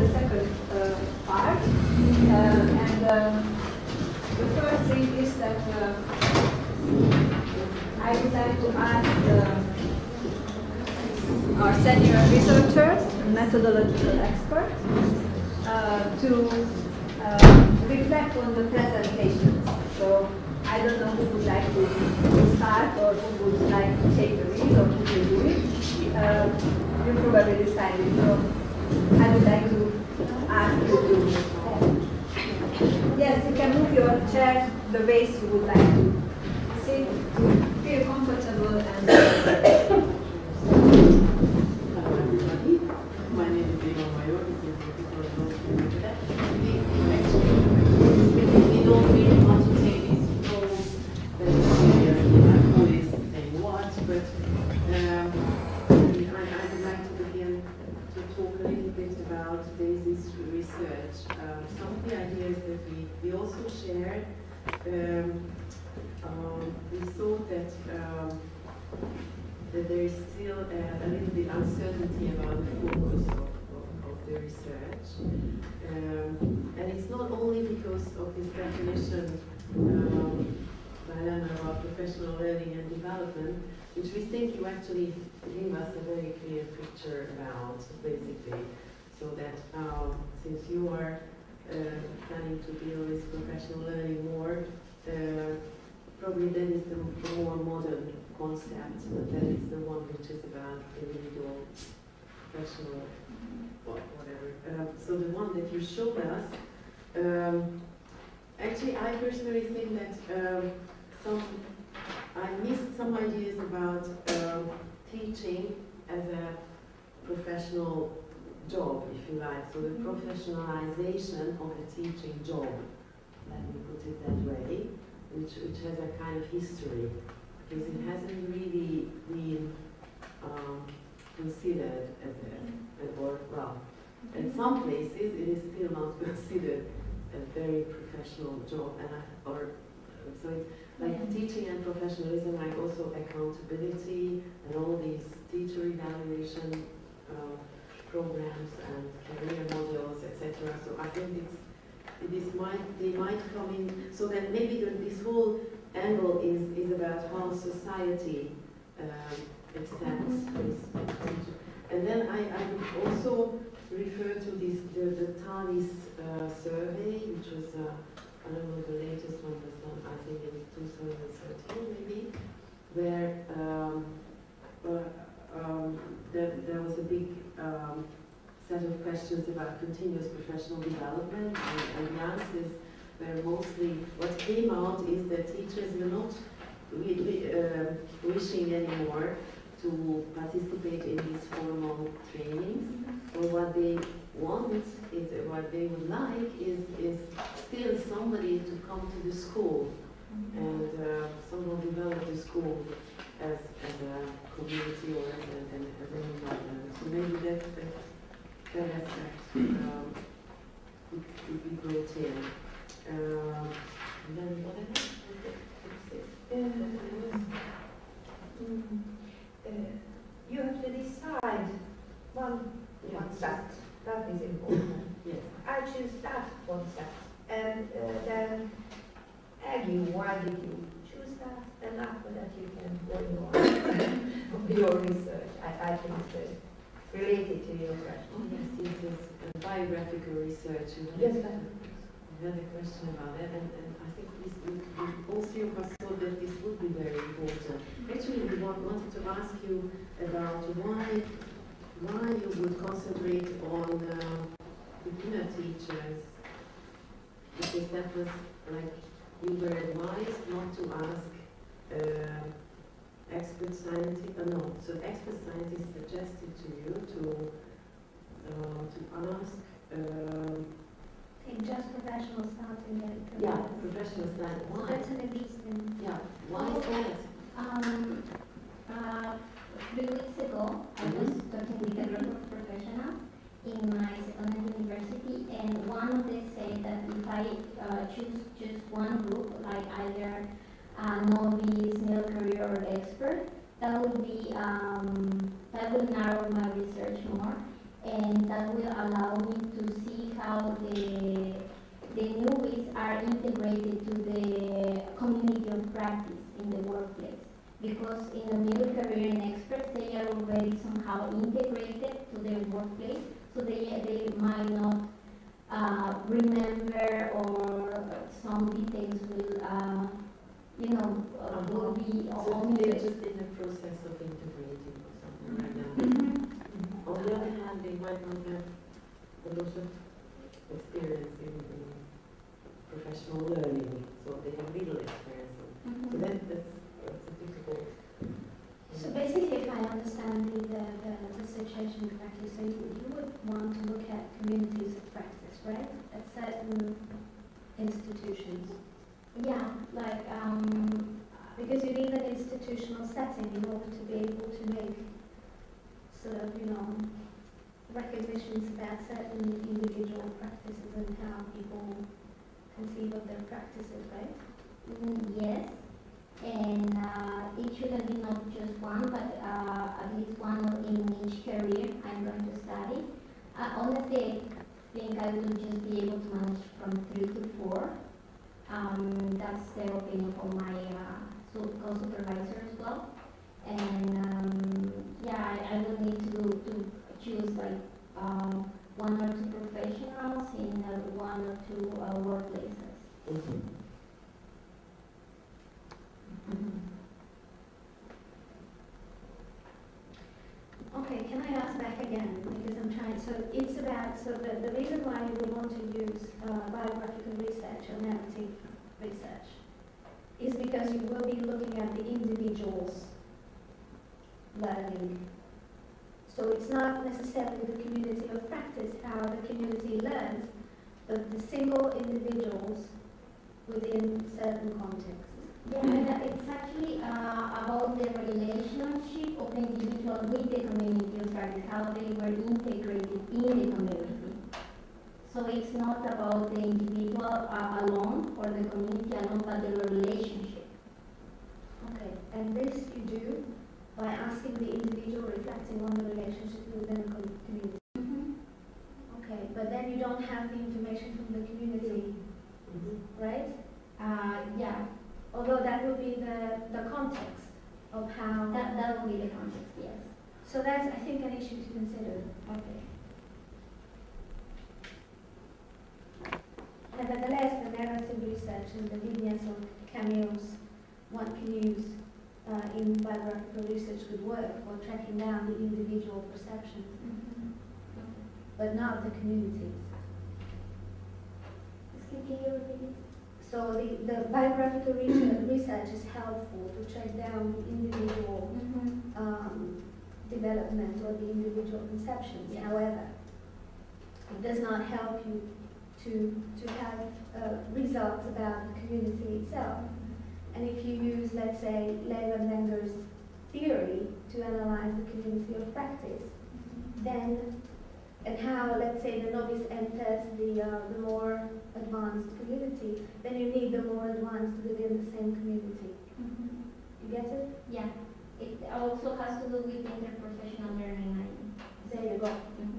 second part. And the first thing is that I would like to ask our senior researchers, methodological experts, to reflect on the presentations. So I don't know who would like to start or who would like to take the lead or who will do it. You probably decided. So I would like to ask you to, yes, you can move your chair the ways you would like to sit, to feel comfortable and. Hello everybody, my name is Eva Mayor. We don't really want to take these roles that who is saying what, but I would like to begin to talk a little bit about Daisy's research. Some of the ideas that we also shared, we thought that there is still a little bit uncertainty about the focus of the research. And it's not only because of this definition by Elena about professional learning and development, which we think you actually gave us a very clear picture about, basically. So that since you are planning to deal with professional learning more, probably that is the more modern concept, but that is the one which is about individual, professional, whatever. So the one that you showed us, actually I personally think that I missed some ideas about teaching as a professional job, if you like. So the professionalization of a teaching job, let me put it that way, which has a kind of history, because it hasn't really been considered as in some places it is still not considered a very professional job, so it's like teaching and professionalism, like also accountability and all these teacher evaluation programs and career modules, etc. So I think they might come in, so that maybe this whole angle is about how society accepts this. And then I would also refer to the TALIS survey, which was, I don't know, the latest one was done, I think in 2013 maybe, where there was a big set of questions about continuous professional development, and the answers were mostly, what came out is that teachers were not wishing anymore to participate in these formal trainings, or what they want is, what they would like is still somebody to come to the school and somehow develop the school as a community or as an environment. So maybe that aspect would be brought in. And then what else? You have to decide one set. That is important. Yes. I choose that one set, and then argue why did you choose that, and after that you can go on your research. I think it's related to your question. Yes, it is biographical research. Yes, I had a question about that, and I think all three of us thought that this would be very important. Actually, we wanted to ask you about why you would concentrate on beginner teachers, because that was like you were advised not to ask expert scientists. No, so expert scientists suggested to you to ask. Just professional starting and Yeah, professional style. Why? That's an reason. Yeah, why is that? 3 weeks ago, I was talking with a group of professionals in my secondary university, and one of them said that if I choose just one group, like either novice, middle career, or expert, that would narrow my research more. and that will allow me to see how the newbies are integrated to the community of practice in the workplace. Because in the middle career and experts, they are already somehow integrated to their workplace, so they might not remember, or some details will, will be So omitted. they're just in the process of integrating or something like that. On the other hand, they might not have a lot of experience in professional learning, so they have little experience. So that's a difficult. So basically, if I understand the situation correctly, so you would want to look at communities of practice, right? At certain institutions. Yeah, like, Because you need an institutional setting in order to be able to make sort of, recognitions about certain individual practices and how people conceive of their practices, right? yes, and it shouldn't be not just one, but at least one in each career I'm going to study. Honestly, I think I will just be able to manage from 3 to 4. That's the opinion of my co-supervisor as well. And yeah, I will need to choose like 1 or 2 professionals in 1 or 2 workplaces. Okay, can I ask back again? Because I'm trying, so it's about, so the reason why you would want to use biographical research or narrative research is because you will be looking at the individual's learning. So it's not necessarily the community of practice, how the community learns, but the single individuals within certain contexts. Yeah, and it's actually about the relationship of the individual with the community of practice, how they were integrated in the community. So it's not about the individual alone or the community alone, but the relationship. Okay, and this you do by asking the individual reflecting on the relationship within the community. Okay, but then you don't have the information from the community, right? Yeah, Although that would be the context of how. that will be the context, yes. So that's, I think, an issue to consider. Okay. Nevertheless, the narrative research and the vignettes or cameos one can use in biographical research could work for tracking down the individual perceptions, but not the communities. Can you repeat it? So the biographical research is helpful to track down the individual development or the individual conceptions. Yes. However, it does not help you to have results about the community itself. And if you use, let's say, Leyland-Wenger's theory to analyze the community of practice, then, and how, let's say, the novice enters the more advanced community, then you need the more advanced within the same community. You get it? Yeah. It also has to do with interprofessional learning. There you go.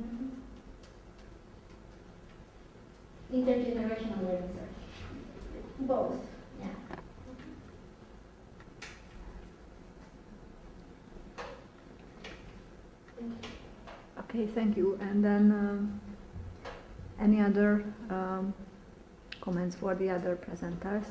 Intergenerational learning, sorry. Both. Yeah. Okay, thank you. And then any other comments for the other presenters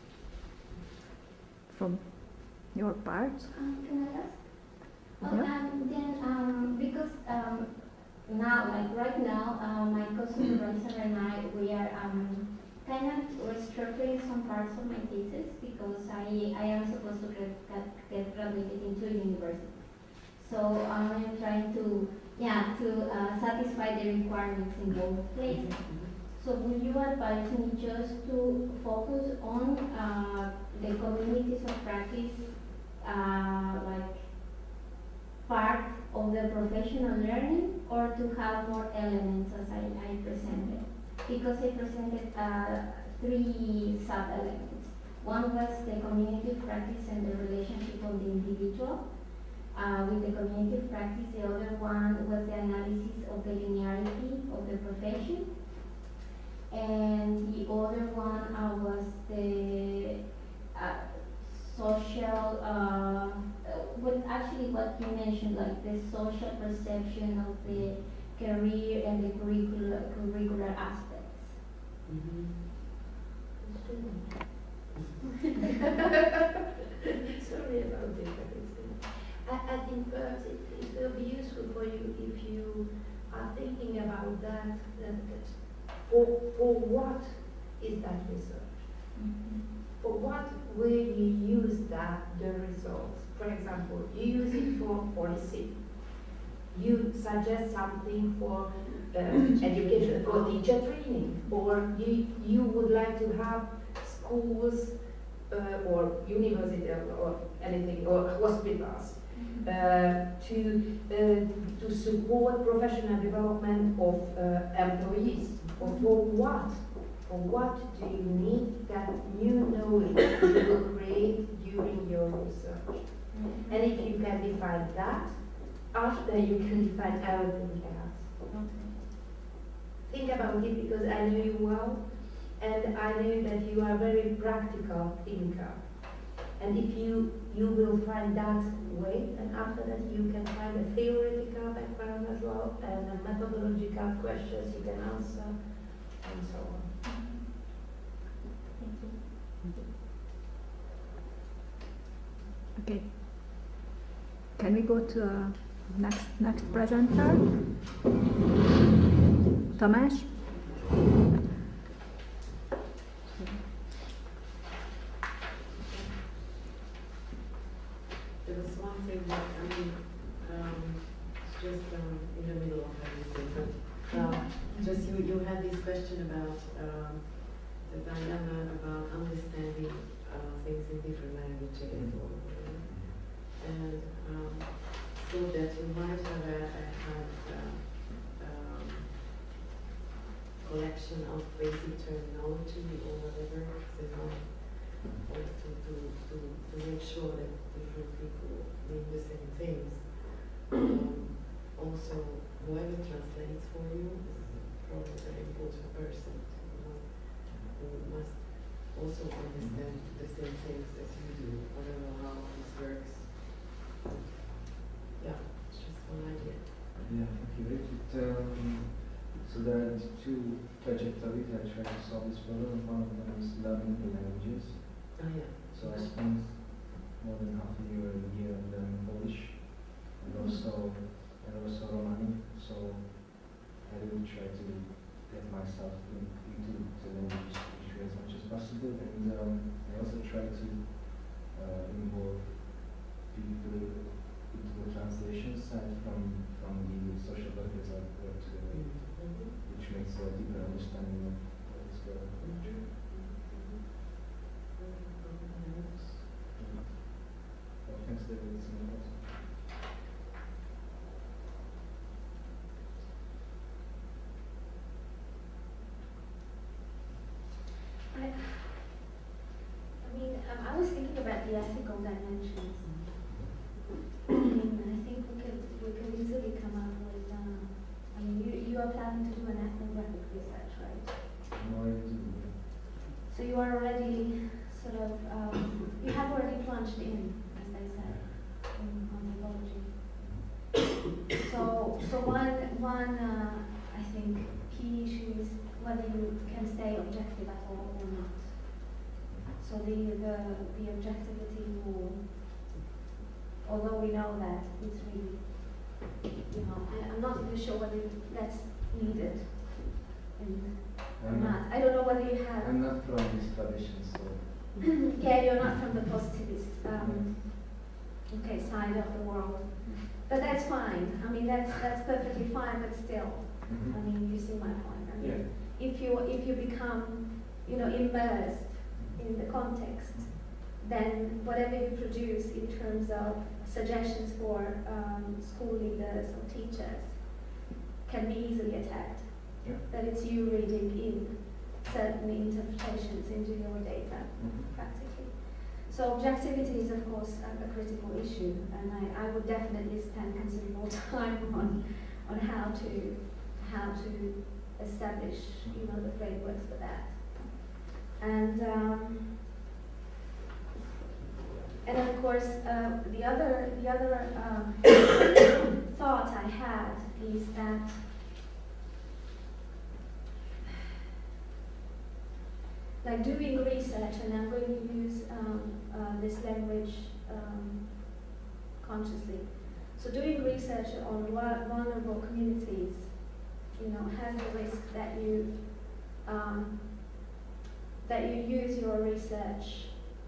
from your part? Can I ask? Yeah. Then, because now, like right now, my co-supervisor and I, we are kind of restructuring some parts of my thesis because I am supposed to get graduated into university. So I'm trying to satisfy the requirements in both places. So would you advise me just to focus on the communities of practice, like part of the professional learning, or to have more elements as I presented? Because I presented 3 sub-elements. One was the community of practice and the relationship of the individual. with the cognitive practice. The other one was the analysis of the linearity of the profession. And the other one was the social, what you mentioned, like the social perception of the career and the curricular aspects. Sorry about this, but I think perhaps it will be useful for you if you are thinking about that for what is that research? For what will you use the results? For example, you use it for policy. You suggest something for education, for teacher training, or you would like to have schools or university or anything, or hospitals to support professional development of employees. Or for what? For what do you need that new knowledge you will create during your research? And if you can define that, after you can define everything else. Think about it, because I know you well, and I know that you are a very practical thinker. And if you will find that way, and after that you can find a theoretical background as well, and a methodological questions you can answer, and so on. Okay. Can we go to next presenter? Tamás? There was one thing that, it's just in the middle of everything, but just you had this question about the dilemma about understanding things in different languages, and so that you might have a collection of basic terminology or whatever, or to make sure that different people mean the same things. Also, whoever translates for you is probably a very important person. Who must also understand the same things as you do. I don't know how this works. Yeah, it's just one idea. Yeah, thank you. So there are two trajectories I try to solve this problem. One of them is learning the languages. Oh yeah. So I spent more than half a year learning Polish and also Romani. So I really try to get myself into the language as much as possible, and I also try to involve people into the translation side from the social workers I've worked with, which makes a deeper understanding of what is going on. Well, thanks, David. It's important. I was thinking about the ethical dimensions. I think we could easily come up with. You are planning to do an ethnographic research, right? No, I do. So you are already sort of you have already plunged in, as they said, in anthropology. So one I think key issue is whether you can stay objective at all or not. So the objectivity rule, although we know that it's really, I'm not really sure whether that's needed or not. I don't know whether you have. I'm not from this tradition, so. Yeah, you're not from the positivist side of the world, but that's fine. I mean, that's perfectly fine, but still, I mean, you see my point. I mean, if you become, immersed in the context, then whatever you produce in terms of suggestions for school leaders or teachers can be easily attacked. Yeah. That it's you reading in certain interpretations into your data, practically. So objectivity is of course a critical issue, and I would definitely spend considerable time on how to establish, you know, the frameworks for that. And of course, the other thought I had is that like doing research, and I'm going to use this language consciously. So doing research on vulnerable communities, you know, has the risk that you use your research.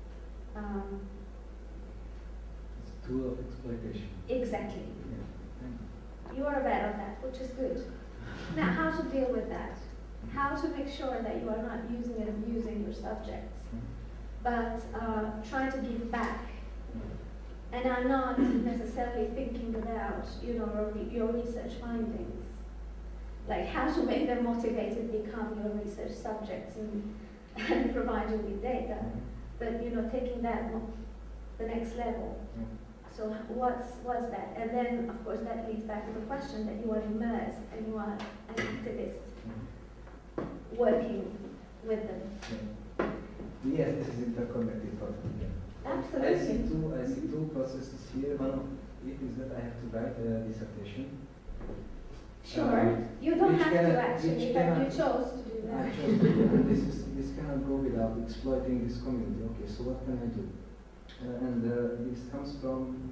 It's a tool of exploitation. Exactly. Yeah. You are aware of that, which is good. Now, how to deal with that? How to make sure that you are not using and abusing your subjects, but try to give back. And I'm not necessarily thinking about, you know, your research findings, like how to make them motivated become your research subjects and provide you with data, but you know, taking that the next level. So what's that? And then of course that leads back to the question that you are immersed and you are an activist working with them. Yes, this is interconnected totally. Absolutely. I see two processes here. One of it is that I have to write a dissertation. Sure. You don't which have cannot- to actually, which but you cannot- chose to do I that. chose to do it, and this cannot go without exploiting this community. Okay, so what can I do? This comes from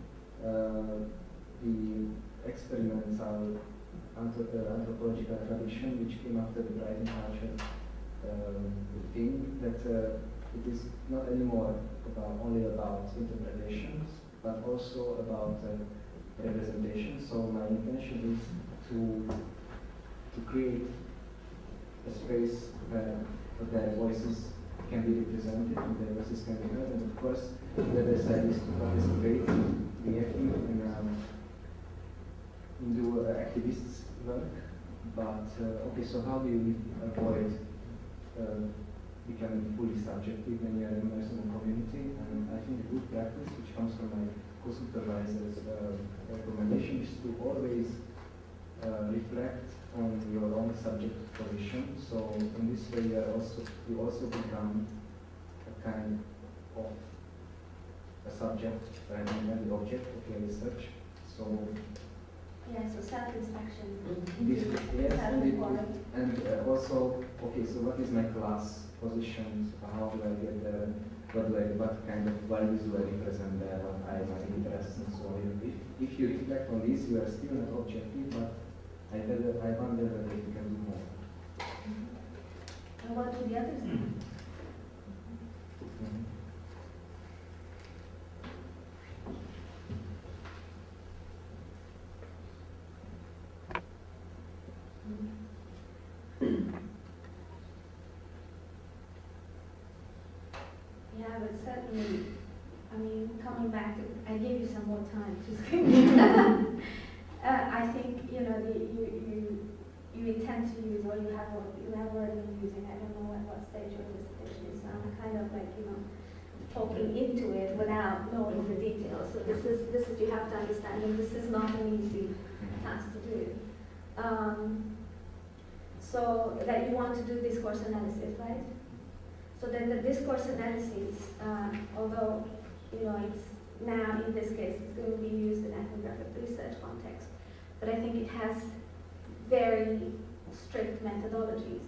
the experimental anthropological tradition, which came after the Brighton culture. The thing that it is not anymore only about interpretations, but also about representation. So my intention is to create a space where their voices can be represented and their voices can be heard. And of course, the other side is to participate, be active, and do activists work. But okay, so how do you avoid becoming fully subjective when you are immersed in a community? And I think a good practice, which comes from my co-supervisor's recommendation, is to always reflect on your own subject position. So in this way, you also become a kind of a subject and the object of your research. So Yeah, so self-inspection. yes, and also, okay, so what is my class position? How do I get there? What kind of values do I represent there? What are my interests and so on? If you reflect on this, you are still not objective, but I wonder whether you can do more. And what do the others do? Yeah, but certainly, I mean, coming back to, I gave you some more time to I think, you know, you intend to use, or you have already been using, I don't know at what stage your dissertation is, so I'm kind of like, you know, talking into it without knowing the details. So this is you have to understand, and this is not an easy task to do. So that you want to do discourse analysis, right? So then the discourse analysis, although, you know, it's now in this case, it's going to be used in ethnographic research context, but I think it has very strict methodologies.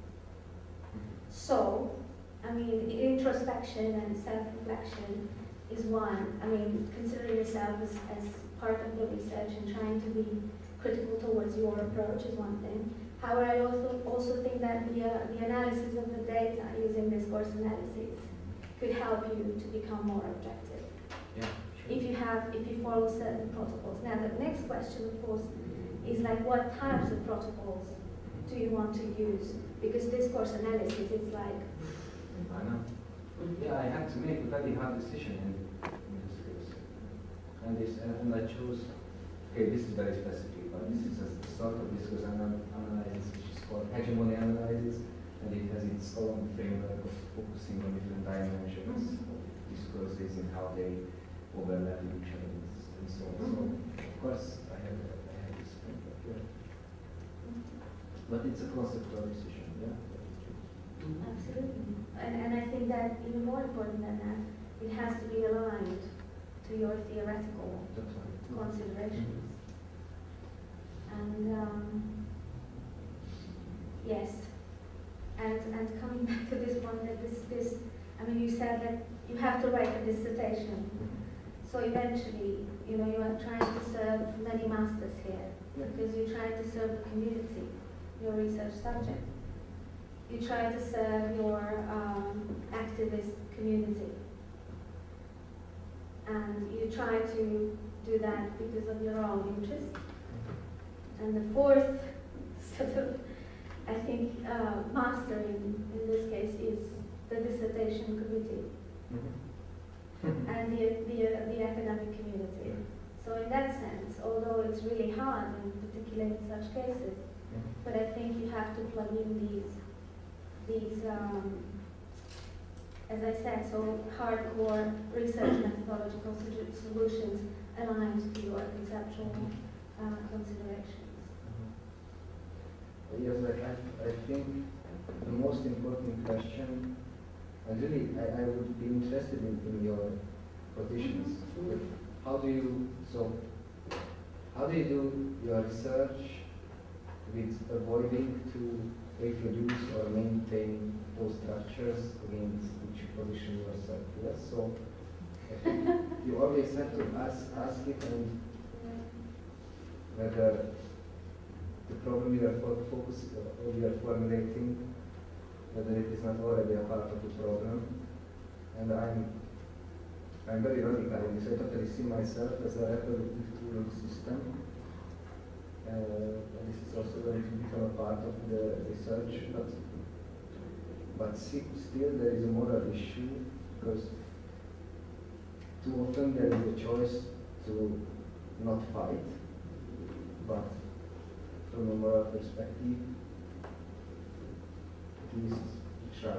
So, I mean, introspection and self-reflection is one. I mean, considering yourself as part of the research and trying to be critical towards your approach is one thing. However, I also think that the analysis of the data using discourse analysis could help you to become more objective. Yeah, sure. If you follow certain protocols. Now, the next question, of course, is like what types of protocols do you want to use? Because discourse analysis, it's like. I know. Yeah, I had to make a very hard decision in this case. And I chose, okay, this is very specific, but this is a sort of discourse analysis which is called hegemony analysis, and it has its own framework of focusing on different dimensions of discourses and how they overlap with each other and so on. So of course I have this point, but it's a conceptual decision, yeah. Absolutely. And I think that even more important than that, it has to be aligned to your theoretical That's right. considerations. And yes, and coming back to this point, that this, I mean, you said that you have to write a dissertation. So eventually, you know, you are trying to serve many masters here, because you're trying to serve the community, your research subject. You try to serve your activist community. And you try to do that because of your own interest. And the fourth sort of, I think, master in this case is the dissertation committee and the academic community. So in that sense, although it's really hard, in particular in such cases, but I think you have to plug in these as I said, so hardcore research methodological solutions aligned to your conceptual considerations. Yes, I think the most important question, and really I would be interested in your positions. How do you do your research with avoiding to reproduce or maintain those structures against which you position yourself? Yes, so I think you always have to ask it, and whether the problem you are focusing or you are formulating, whether it is not already a part of the problem. And I'm very radical in this. I totally see myself as a reproductive tool of the system. And this is also going to become a part of the research, but still there is a moral issue, because too often there is a choice to not fight, but from a moral perspective, at least try.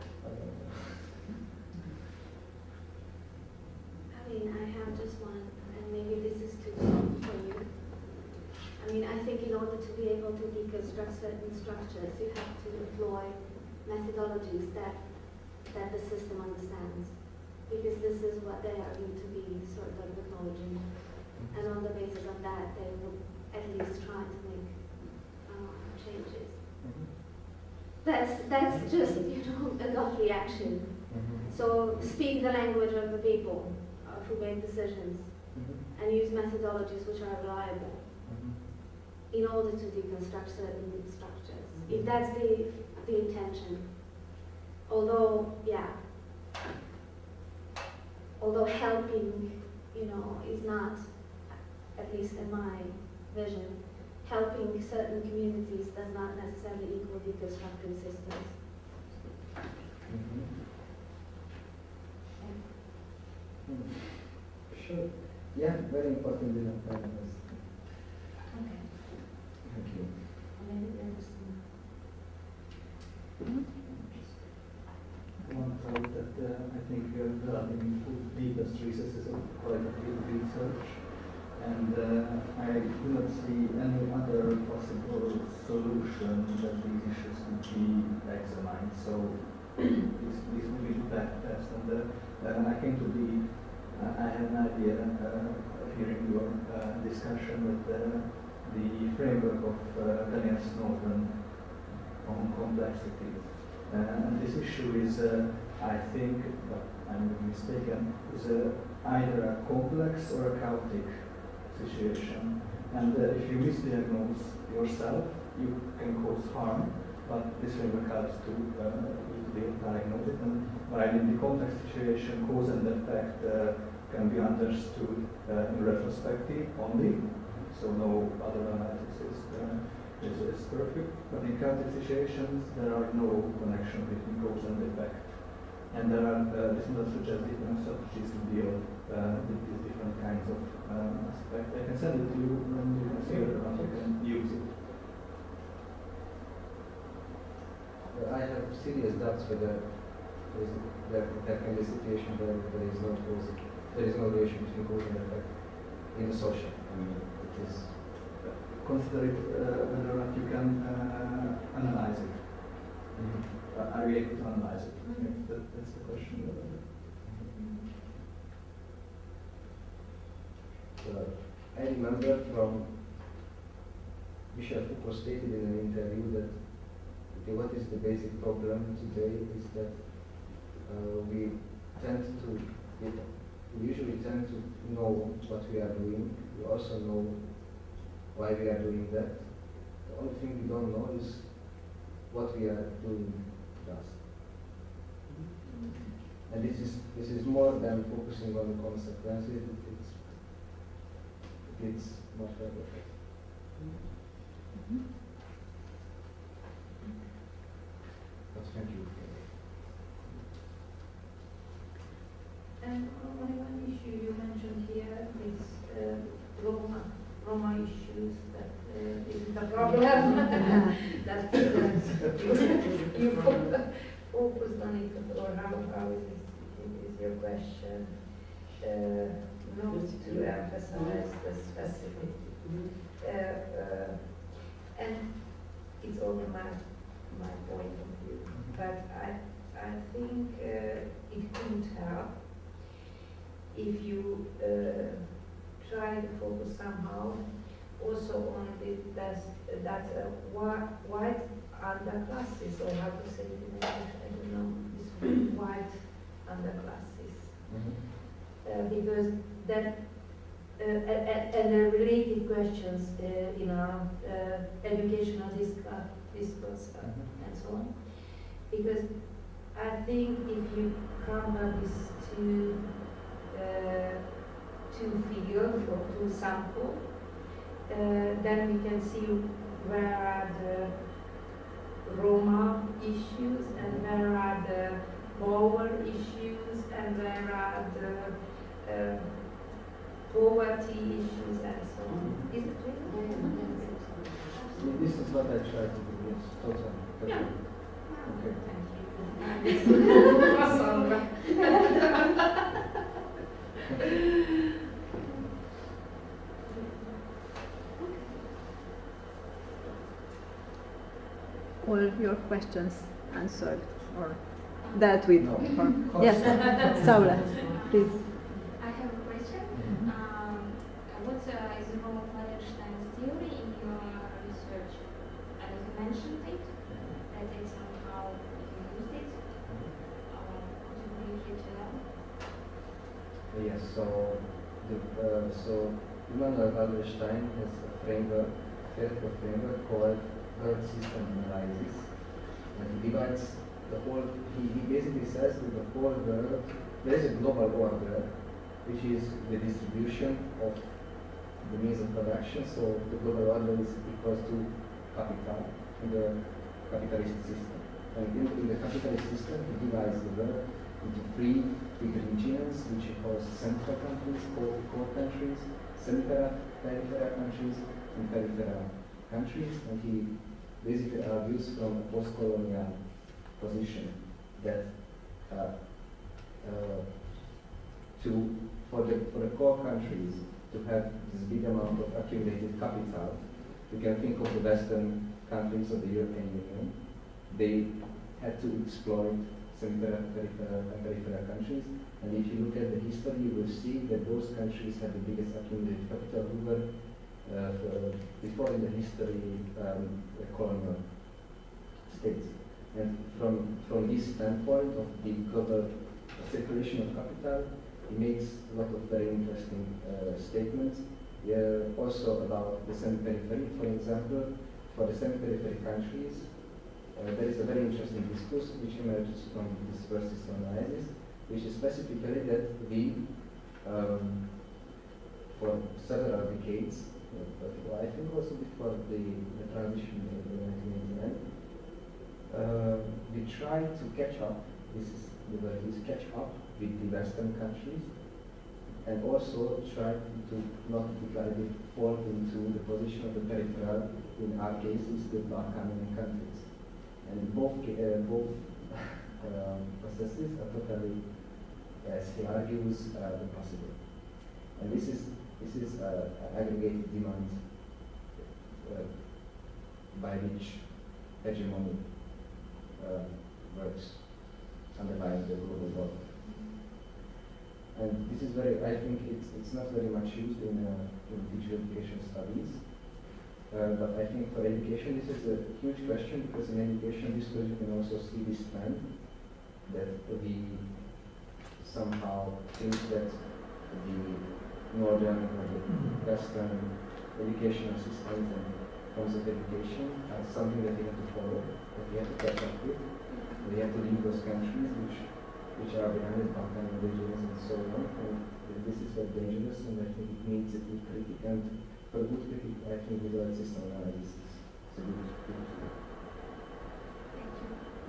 I mean, I have just one, and maybe this is too soft for you. I mean, I think in order to be able to deconstruct certain structures, you have to employ methodologies that the system understands, because this is what they are going to be sort of acknowledging, and on the basis of that, they will at least try to make changes. That's just, you know, a gut reaction. So speak the language of the people who make decisions, and use methodologies which are reliable in order to deconstruct certain structures. If that's the intention. Although helping, you know, is not, at least in my vision, helping certain communities does not necessarily equal deconstructing systems. Sure. Yeah, very important development. Okay. Thank you. One thought that I think we are developing the deepest recesses of qualitative research, and I do not see any other possible solution that these issues could be examined. So this would be the best. And I came to I had an idea of hearing your discussion with the framework of Daniel Snowden on complexity. And this issue is, I think, but I'm mistaken, is either a complex or a chaotic situation. And if you misdiagnose yourself, you can cause harm, but this framework helps to be diagnosed it. And while in the complex situation, cause and effect can be understood in retrospective only, so no other analysis is perfect. But in chaotic situations, there are no connection between cause and effect. And there are, this model suggests different strategies to deal with these different kinds of aspects. I can send it to you, and you can see it, and you can use it. I have serious doubts whether There can be a situation where there is no relation between cause and effect in the social. I mean, it is. Consider it whether or not you can analyze it. Are you able to analyze it? That's the question. I remember from Michel Foucault stated in an interview that what is the basic problem today is that we usually tend to know what we are doing. We also know why we are doing that. The only thing we don't know is what we are doing last. And this is more than focusing on the consequences. It's much further. But thank you. And one issue you mentioned here is Roma issues, that isn't a problem. that you focused on it, or how is your question not to emphasize the specific. And it's only my point of view, but I think it couldn't help if you try to focus somehow also on that white underclasses, or how to say it in English, I don't know, these white underclasses. Because that and the related questions in our educational discourse and so on. Because I think if you come up with two figures or two samples, then we can see where are the Roma issues and where are the power issues and where are the poverty issues and so on. Is it clear? This is what I try to do, yes, totally. Yeah. Okay. Thank you. All your questions answered or dealt with? No. Or, yes, Saula, please. I have a question. What is the role of Wallerstein's theory in your research? You mentioned it, that it somehow you used it. Could you bring it along? Yes, so Immanuel Wallerstein has a framework, theoretical framework called world system analysis. And he divides the whole, he basically says that the whole world, there is a global order, which is the distribution of the means of production. So the global order is equal to capital in the capitalist system. And in the capitalist system, he divides the world into three big regions, which he calls central countries, core countries, semi-peripheral countries, and peripheral countries. And he basically argues from a post-colonial position that for the core countries to have this big amount of accumulated capital, you can think of the Western countries of the European Union. They had to exploit semi-peripheral and peripheral countries, and if you look at the history, you will see that those countries had the biggest accumulated capital. We were before in the history colonial states. And from this standpoint of the global circulation of capital, he makes a lot of very interesting statements. Also about the semi-periphery, for example, for the semi-periphery countries, there is a very interesting discourse which emerges from this world system analysis, which is specifically that we, for several decades, but I think also before the transition in 1989, we tried to catch up, this is the word is catch up with the Western countries, and also try to not declarely fall into the position of the peripheral, in our cases, the Balkanian countries. And both processes are totally, as he argues, impossible. And this is an aggregated demand by which hegemony works underlying the global order. And this is I think it's not very much used in digital education studies. But I think for education this is a huge question, because in education discourse you can also see this trend that we somehow think that the northern or the western educational systems and forms of education are something that we have to follow, that we have to catch up with. We have to leave those countries which are behind the Balkan religions and so on. And this is very dangerous, and I think it needs a good critic. And for a good critic, I think without system analysis is a good tool. Thank you.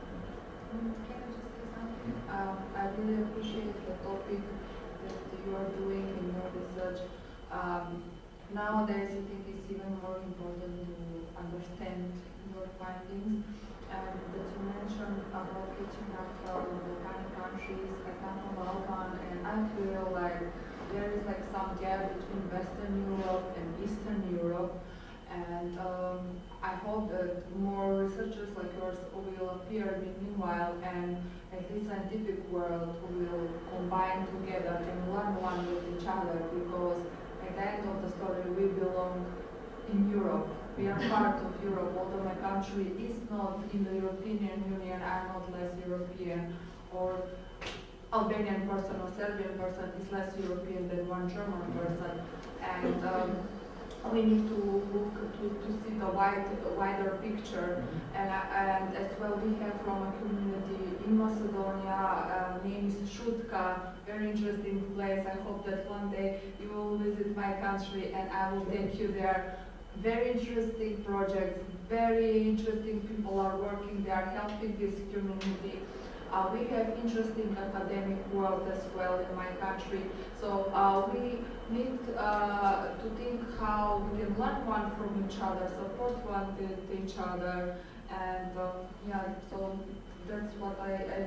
Can I just say something? I really appreciate the topic that you are doing in your research. Nowadays, I think it's even more important to understand your findings. And that you mentioned about catching up with the kind countries. I come from Balkan, and I feel like there is like some gap between Western Europe and Eastern Europe. And I hope that more researchers like yours will appear meanwhile, and at the scientific world will combine together and learn one with each other, because at the end of the story we belong in Europe. We are part of Europe, although my country is not in the European Union. I'm not less European, or Albanian person or Serbian person is less European than one German person. And we need to look to see the wider picture. And as well, we have Roma community in Macedonia, name is Šutka, very interesting place. I hope that one day you will visit my country and I will take you there. Very interesting projects, very interesting people are working there, helping this community. We have interesting academic world as well in my country. So we need to think how we can learn one from each other, support one with each other, and yeah. So that's what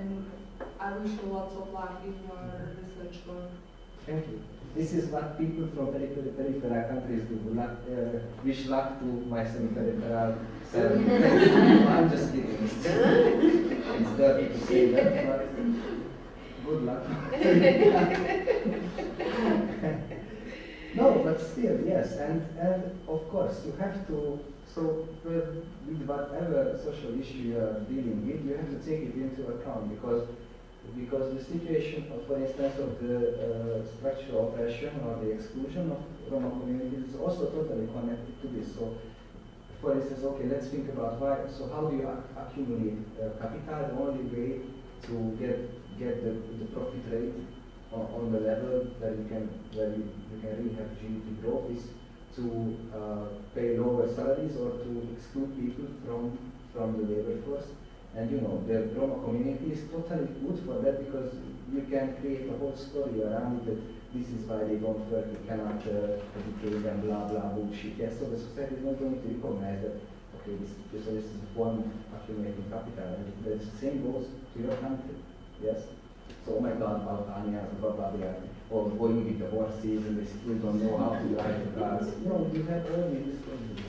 I wish you lots of luck in your research work. Thank you. This is what people from peripheral countries do. Wish luck to my semi-peripheral self. I'm just kidding. It's dirty to say that, but good luck. No, but still, yes. And of course, you have to, so with whatever social issue you are dealing with, you have to take it into account, because the situation, for instance, of the structural oppression or the exclusion of Roma communities is also totally connected to this. So, for instance, okay, let's think about why. So, how do you accumulate capital? The only way to get the profit rate on the level that you can really have GDP growth is to pay lower salaries or to exclude people from the labor force. And you know, the Roma community is totally good for that, because you can create a whole story around it that this is why they don't work, you cannot educate them, blah blah bullshit. Yes, so the society is not going to recognize that, okay, this is a form of accumulating capital, and the same goes to your country. Yes? So, oh my god, Albanians, blah blah blah, or going with the horses and they still don't know how to drive the cars. No, you have only this problem.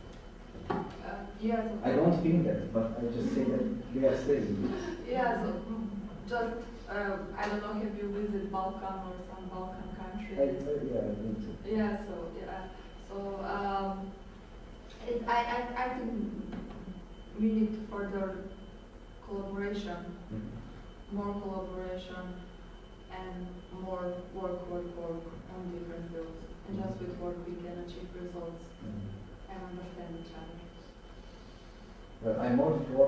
Yes, I don't think that, but I just say that they are saying. Yeah, so just, I don't know, have you visited Balkan or some Balkan countries? Yeah, I think so. Yeah, so I think we need further collaboration, more collaboration, and more work on different fields. And just with work we can achieve results and understand each other. Well, I'm more for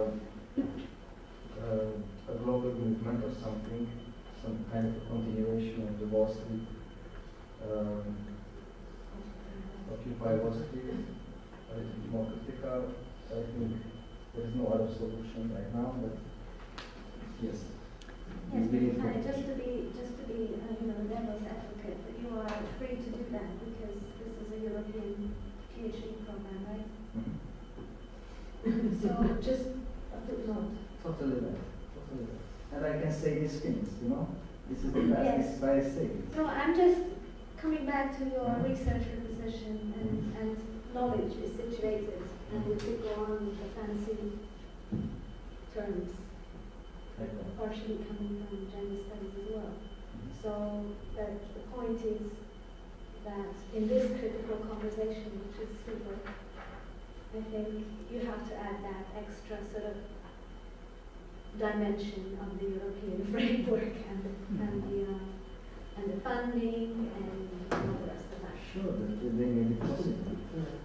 a global movement or something, some kind of a continuation of the Wall Street, Occupy Wall Street, a little bit more critical. I think there is no other solution right now, but yes. Yes, but just to be the devil's advocate, you are free to do that because this is a European PhD program, right? So just a footnote. Totally right. And I can say these things, you know? This is the best, Yes. this is why I say it. No, I'm just coming back to your researcher position and knowledge is situated, and we could go on with the fancy terms, partially coming from gender studies as well. So that the point is that in this critical conversation, which is super, I think you have to add that extra sort of dimension of the European framework and the funding and all the rest of that. Sure, that they may be possible.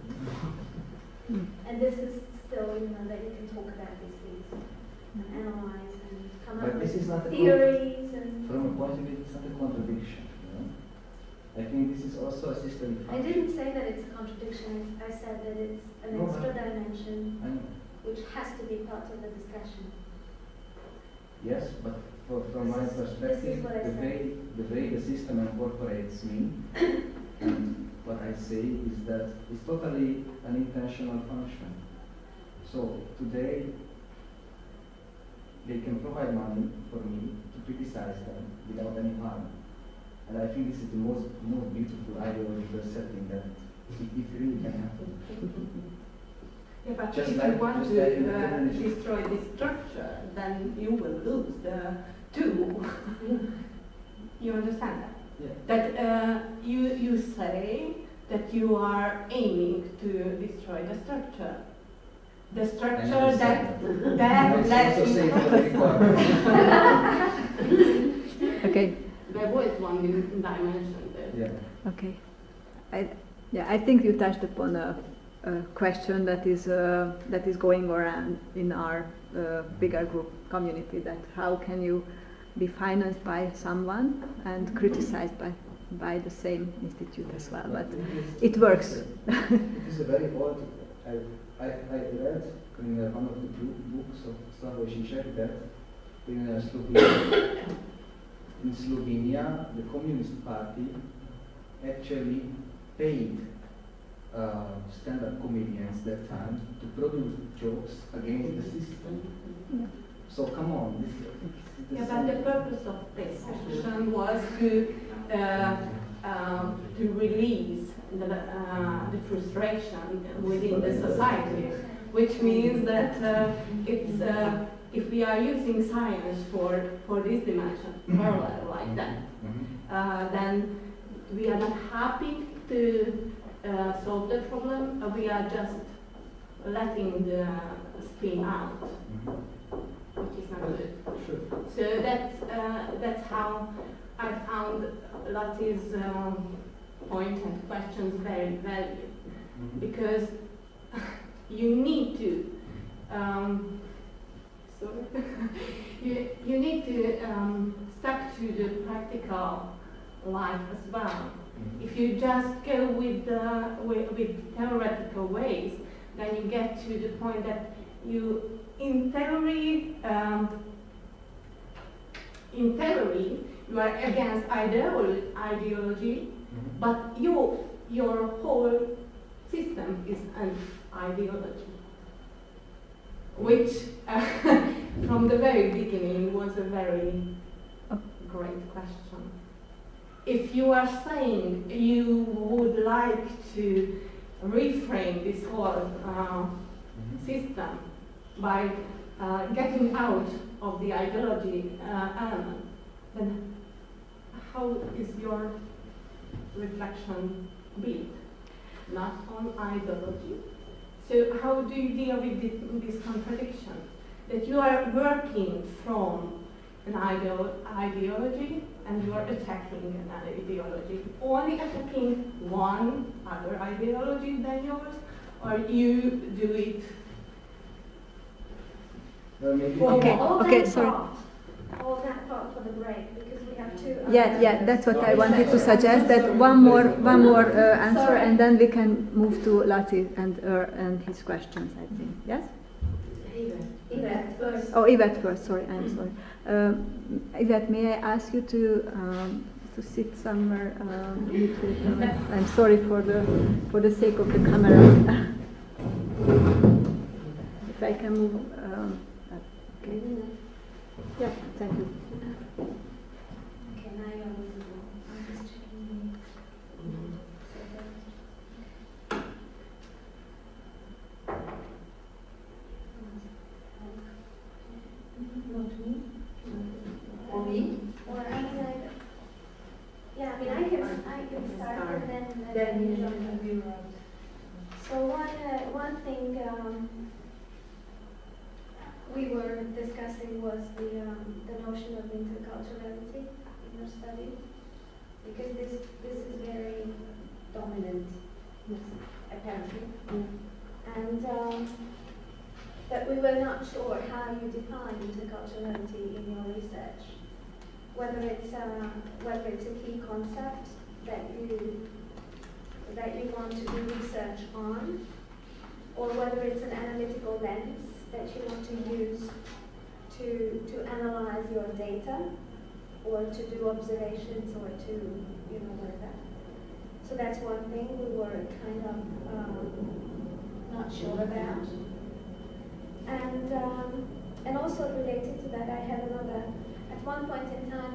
And this is still, that you can talk about these things and analyze and come But up this is not with a theories and. From a point of view, it's not a contradiction, you know? I think this is also a systemic I function. didn't say that it's a contradiction. I said that it's an No, extra but- dimension I know. which has to be part of the discussion. Yes, but from my This is perspective, what I the said. way the system incorporates me, and what I say is that it's totally an intentional function. So today, they can provide money for me to criticize them without any harm. And I think this is the most beautiful ideological setting that it really can happen. Yeah, but Just if like- you want just to like in the definition. destroy this structure, then you will lose the two. You understand that? Yeah. That you say that you are aiming to destroy the structure. The structure that lets also you say for the requirement. Okay. There was one dimension there. Yeah. Okay. I think you touched upon a question that is going around in our bigger group community, that how can you be financed by someone and criticized by the same institute as well, but it works. It is a very old. I read in one of the books of Slavoj Žižek that in Slovenia the Communist Party actually paid stand-up comedians that time to produce jokes against the system. So come on, this Yeah, but the purpose of this action was to release the frustration within the society, which means that if we are using science for this dimension, parallel like that, then we are not happy to solve the problem. We are just letting the steam out, which is not good. Sure. So that's how I found Lati's point and questions very valuable, because you need to you need to stuck to the practical life as well. If you just go with theoretical ways, then you get to the point that you, in theory, you are against ideology, but your whole system is an ideology, which from the very beginning was a very great question. If you are saying you would like to reframe this whole system by getting out of the ideology element, then how is your reflection built? Not on ideology. So how do you deal with this contradiction? That you are working from an ideology and you are attacking an ideology. Only attacking one other ideology than yours, or you do it Okay, sorry. All that part for the break, because we have to. Yeah, that's what I wanted to suggest. That one more answer, Sorry. and then we can move to Lati and his questions. I think. Yes. Yvette first. Oh, Yvette first. Sorry, I'm sorry. Yvette, may I ask you to sit somewhere? I'm sorry for the sake of the camera. If I can move. Okay. Yeah, thank you. Okay, now you're visible. I'm just checking the Not me. Or me? Or I mean, yeah, I mean, I can start and then you jump in. So one thing we were discussing was the notion of interculturality in your study, because this is very dominant, apparently, and but we were not sure how you define interculturality in your research. Whether it's a key concept that you want to do research on, or whether it's an analytical lens that you want to use to analyze your data, or to do observations, or to whatever. So that's one thing we were kind of not sure about. And also related to that, I had another. At one point in time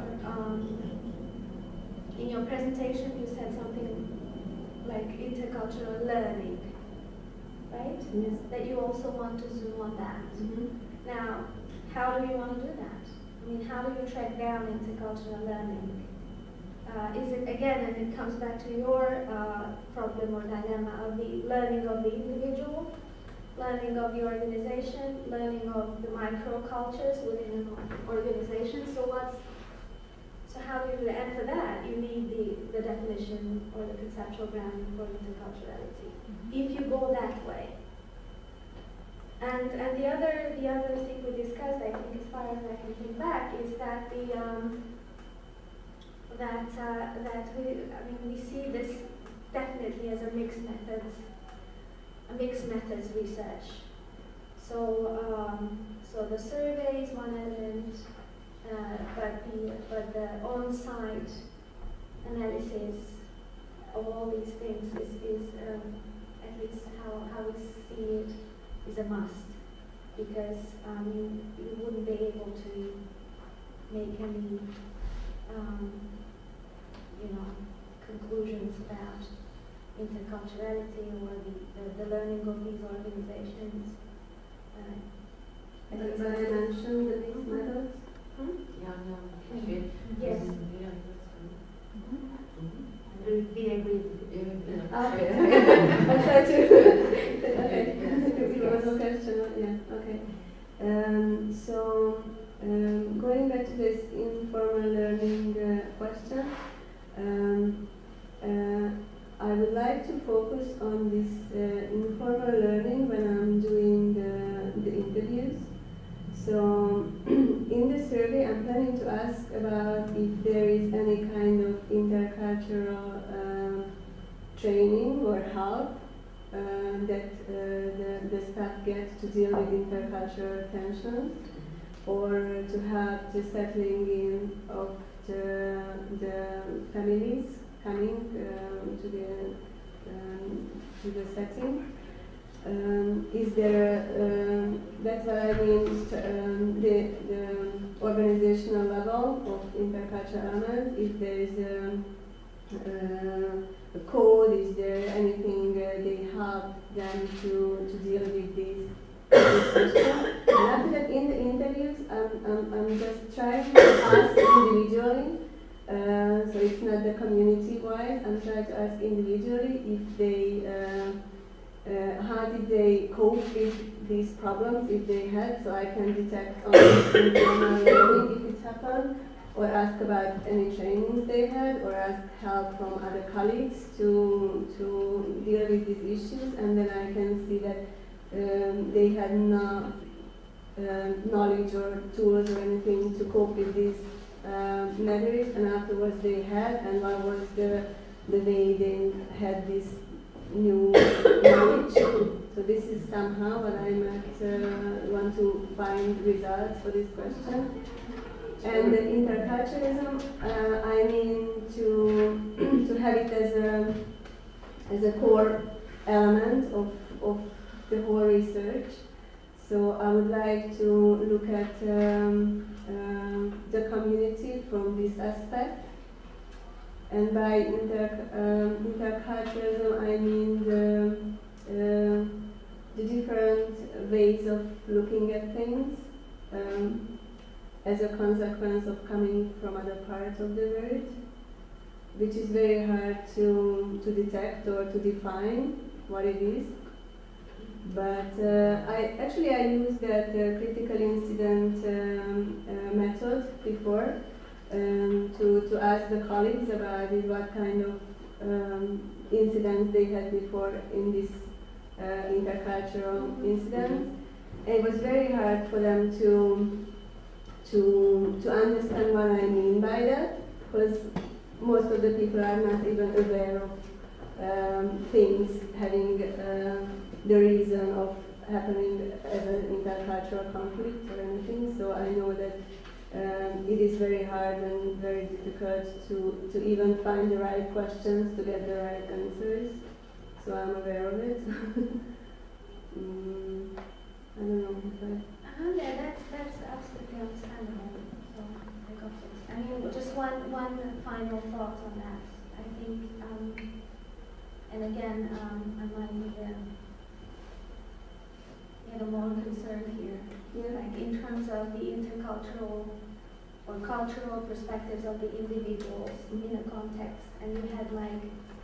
in your presentation, you said something like intercultural learning, right? Yes. That you also want to zoom on that. Now, how do you want to do that? I mean, how do you track down intercultural learning? Is it, again, and it comes back to your problem or dilemma of the learning of the individual, learning of the organization, learning of the microcultures within an organization. So how do you do that? And for that, you need the definition or the conceptual grounding for interculturality. If you go that way. And the other thing we discussed, I think, as far as I can think back, is that we see this definitely as a mixed methods research. So the survey is one element, but the on-site analysis of all these things is at least how we see it, is a must, because you wouldn't be able to make any conclusions about interculturality or the learning of these organizations. But I mentioned the mixed methods. Yes. We agree with you. I'll try to. Okay. There was no question. Yeah. Okay. So going back to this informal learning question, I would like to focus on this informal learning when I'm doing the interviews. So in the survey, I'm planning to ask about if there is any kind of intercultural training or help that the staff gets to deal with intercultural tensions, or to help the settling in of the families coming to the setting. Is there, that's what I mean, the organizational level of intercultural elements, if there is a code, is there anything they help them to deal with this question? And after that, in the interviews, I'm just trying to ask individually, so it's not the community-wise, I'm trying to ask individually if they how did they cope with these problems, if they had, so I can detect on informal learning if it happened, or ask about any trainings they had, or ask help from other colleagues to deal with these issues, and then I can see that they had no knowledge or tools or anything to cope with these matters, and afterwards they had, and what was the way they had this new knowledge. So this is somehow what I might want to find results for this question. And the interculturalism, I mean to have it as a core element of the whole research. So I would like to look at the community from this aspect. And by interculturalism, I mean the different ways of looking at things as a consequence of coming from other parts of the world, which is very hard to detect or to define what it is. But I used that critical incident method before to ask the colleagues about it, what kind of incidents they had before in this intercultural incidents. And it was very hard for them to understand what I mean by that, because most of the people are not even aware of things having the reason of happening as an intercultural conflict or anything. So I know that it is very hard and very difficult to even find the right questions to get the right answers. So I'm aware of it. I don't know if yeah, that's absolutely understandable. So I got it. I mean, just one final thought on that. I think, and again, I might be more concerned here. Like in terms of the intercultural or cultural perspectives of the individuals in a context, and you had like,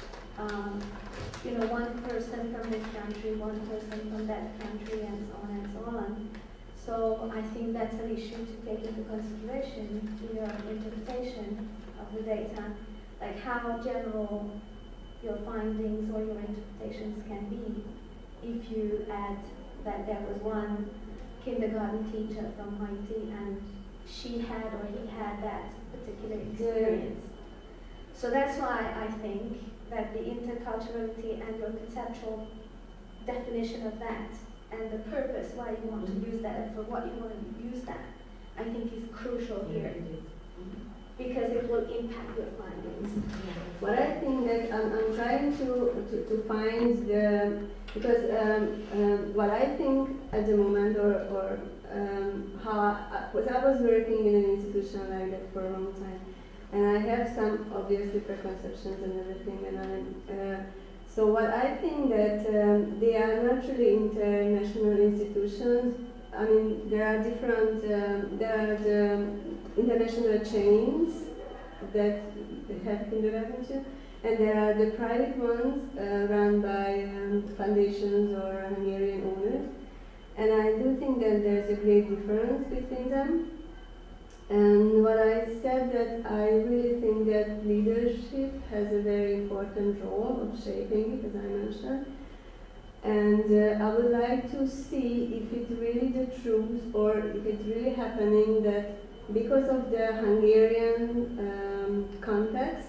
one person from this country, one person from that country, and so on and so on. So I think that's an issue to take into consideration in your interpretation of the data, like how general your findings or your interpretations can be if you add that there was one kindergarten teacher from Haiti and she had or he had that particular experience. So that's why I think that the interculturality and your conceptual definition of that and the purpose why you want to use that and for what you want to use that, I think is crucial here. Because it will impact your findings. What I think that I'm trying to find the, because what I think at the moment or how, because I was working in an institution like that for a long time, and I have some obviously preconceptions and everything, and so what I think that they are not really international institutions. I mean, there are different, there are the international chains that have kindergarten too, and there are the private ones run by foundations or Hungarian owners. And I do think that there's a great difference between them. And what I said that I really think that leadership has a very important role of shaping it, as I mentioned. And I would like to see if it's really the truth or if it's really happening that because of the Hungarian context,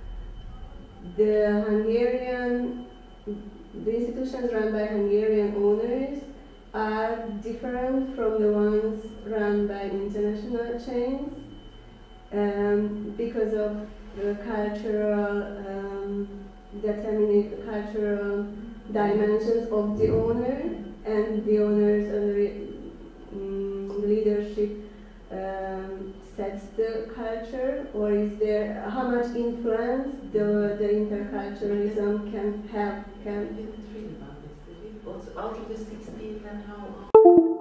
the institutions run by Hungarian owners are different from the ones run by international chains because of the cultural cultural dimensions of the owner and the owner's leadership sets the culture, or is there how much influence the interculturalism can have? I didn't read about this. Did we? Also, out of the 16, then how?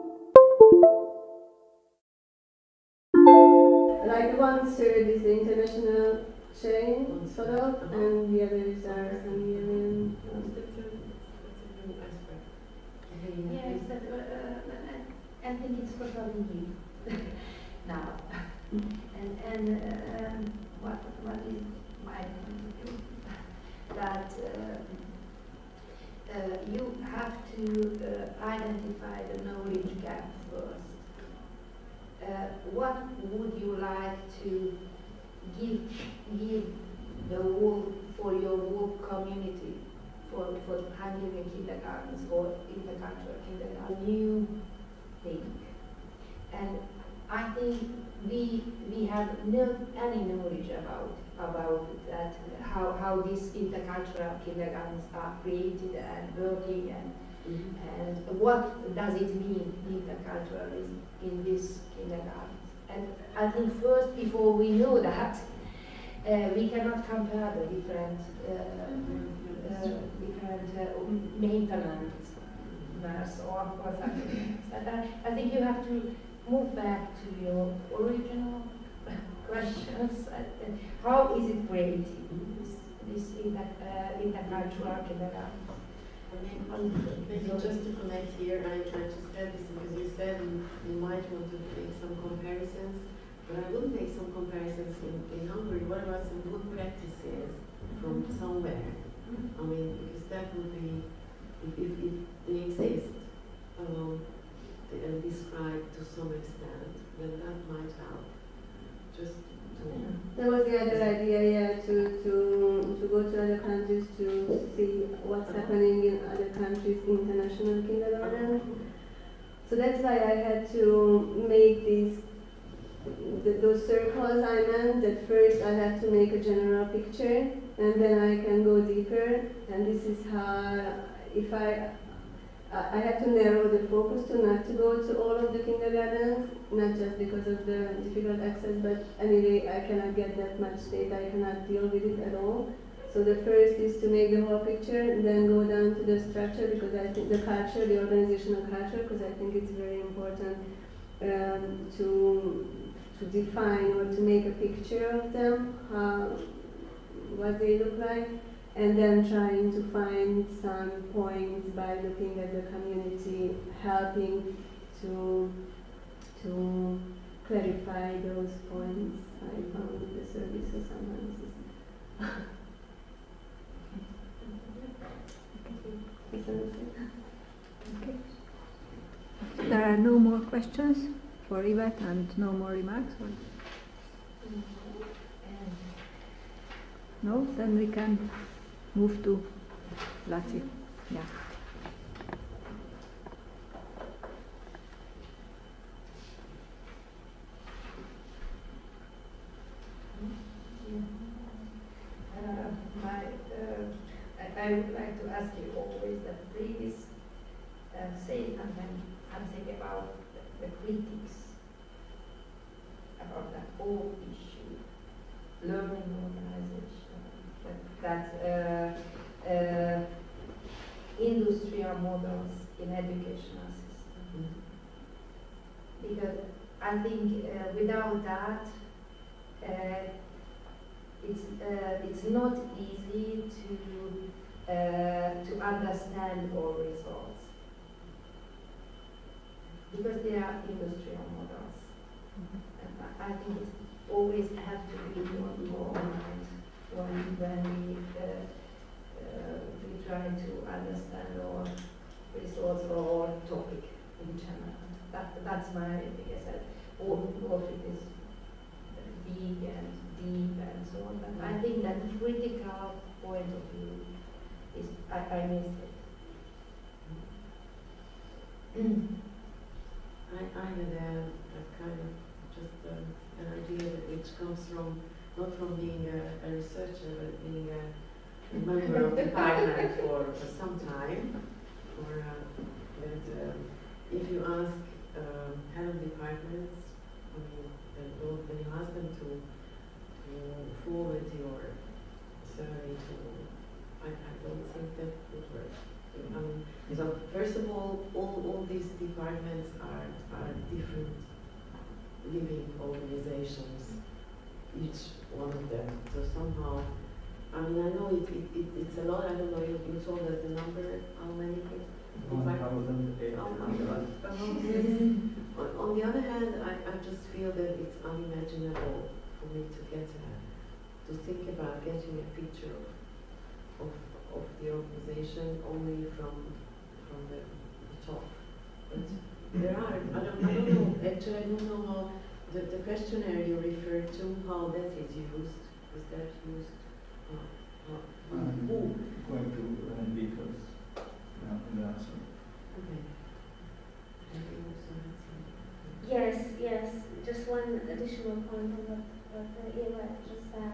Like 1/3 is the international chain, sort of, and the others are Hungarian. Yes, but I think it's totally new now. And what is my view? That you have to identify the knowledge gap first. What would you like to give the work for your work community, for Hungarian kindergartens or intercultural kindergarten? New thing, and I think we have no any knowledge about that, how these intercultural kindergartens are created and working, and what does it mean in multiculturalism in this kindergarten. And I think first, before we know that, we cannot compare the different maintenance nurse or something. I think you have to move back to your original questions. How is it created, this intercultural kindergarten? Maybe just to connect here, I tried to say this because you said you might want to make some comparisons, but I would make some comparisons in Hungary. What about some good practices from somewhere? I mean, because that would be, if they exist, and described to some extent, then that might help. Just That was the other idea, yeah, to go to other countries to see what's happening in other countries' international kindergartens. So that's why I had to make those circles I meant, that first I have to make a general picture and then I can go deeper, and this is how, if I have to narrow the focus to not to go to all of the kindergartens, not just because of the difficult access, but anyway I cannot get that much data, I cannot deal with it at all. So the first is to make the whole picture, and then go down to the structure, because I think the culture, the organizational culture, because I think it's very important to define or to make a picture of them, what they look like, and then trying to find some points by looking at the community, helping to clarify those points. I found the services sometimes. There are no more questions for Yvette and no more remarks? Or? No? Then we can move to Laci. Yeah. I would like to ask you always that please say something about the critics about that whole issue, learning organization, that industrial models in educational system. Because I think without that, it's not easy to understand all results, because they are industrial models. I think it always has to be on your mind when we try to understand our results or topic in general. That's my biggest. All of it is big and deep and so on. But I think that critical point of view is I missed it. I had a kind of just an idea which comes from, not from being a researcher, but being a member of the department for some time. If you ask head of departments, I mean, when you ask them to forward your survey to, I don't think that would work. So first of all these departments are different living organizations, each one of them. So somehow, I mean, I know it's a lot. I don't know. You told us the number. How many? 1,800. On the other hand, I just feel that it's unimaginable for me to think about getting a picture of the organization only from the top. But there are, I don't know, actually I don't know how the questionnaire you referred to, how that is used. Is that used? I'm Who? going to run details in the answer. Okay. Yes. Just one additional point on what Eva just said.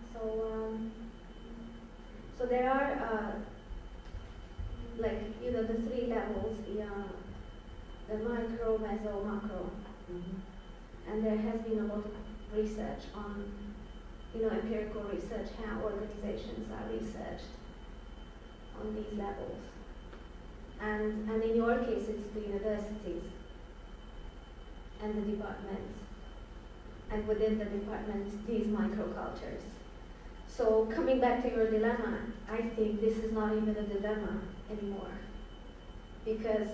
So there are the 3 levels. the micro, meso, macro. And there has been a lot of research on, empirical research, how organizations are researched on these levels. And in your case, it's the universities and the departments, and within the departments, these microcultures. So coming back to your dilemma, I think this is not even a dilemma anymore. Because,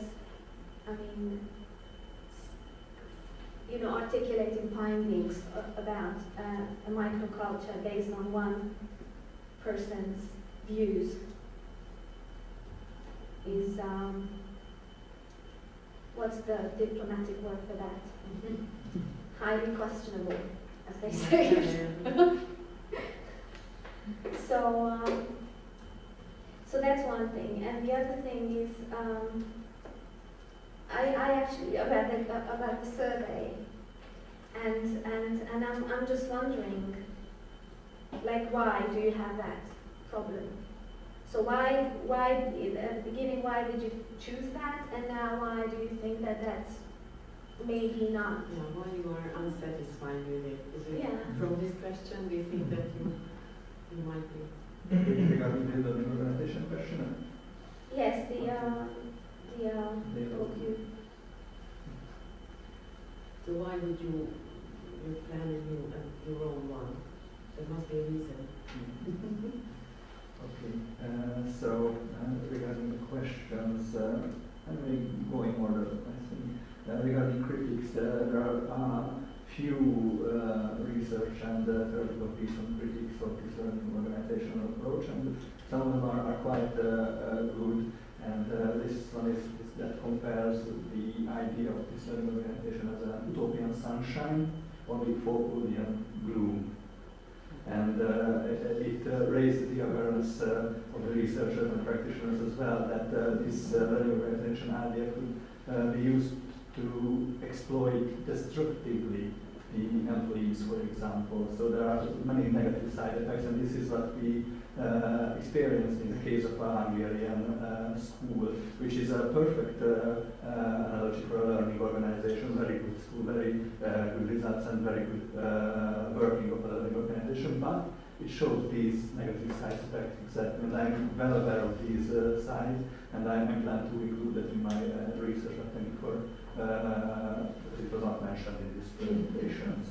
articulating findings about a microculture based on one person's views is, what's the diplomatic word for that? Highly questionable, as they say. So that's one thing, and the other thing is, I actually about the survey, and I'm just wondering, like, why do you have that problem? So why at the beginning, why did you choose that, and now why do you think that that's maybe not? Yeah, why you are unsatisfied with it? Is it Yeah. From this question, do you think that you might be? Regarding the learning organization question? Yes, So why did you plan your own one? There must be a reason. Okay, so regarding the questions, I'm really going order, I think. Regarding critics, there are few research and theoretical pieces on critics of this learning organizational approach, and some of them are quite good. And this one is that compares the idea of this learning organization as an utopian sunshine or the Foucauldian gloom. And it raised the awareness of the researchers and practitioners as well that this learning organization idea could be used to exploit destructively the employees, for example. So there are many negative side effects, and this is what we experienced in the case of a Hungarian school, which is a perfect analogy for a learning organization, very good school, very good results, and very good working of a learning organization, but it shows these negative side effects exactly, and I'm well aware of these sides, and I plan to include that in my research, I think, for it was not mentioned in these presentations.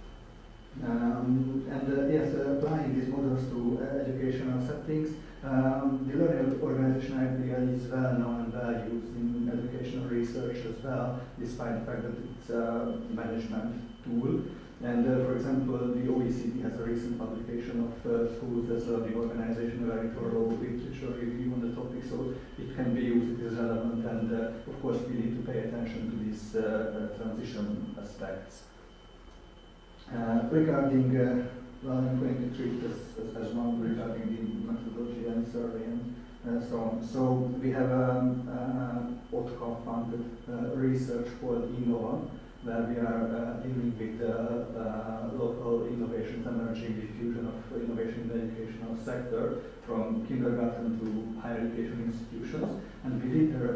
Yes, applying these models to educational settings, the learning organization idea is well known and valued in educational research as well, despite the fact that it's a management tool. And for example, the OECD has a recent publication of schools as a learning organization, a very thorough literature review on the topic, so it can be used, it is relevant, and of course we need to pay attention to these transition aspects. Regarding, well, I'm going to treat this as one regarding the methodology and survey and so on. So we have OTCA funded research called INNOVA, where we are dealing with local innovations, emerging diffusion of innovation in the educational sector, from kindergarten to higher education institutions. And we did a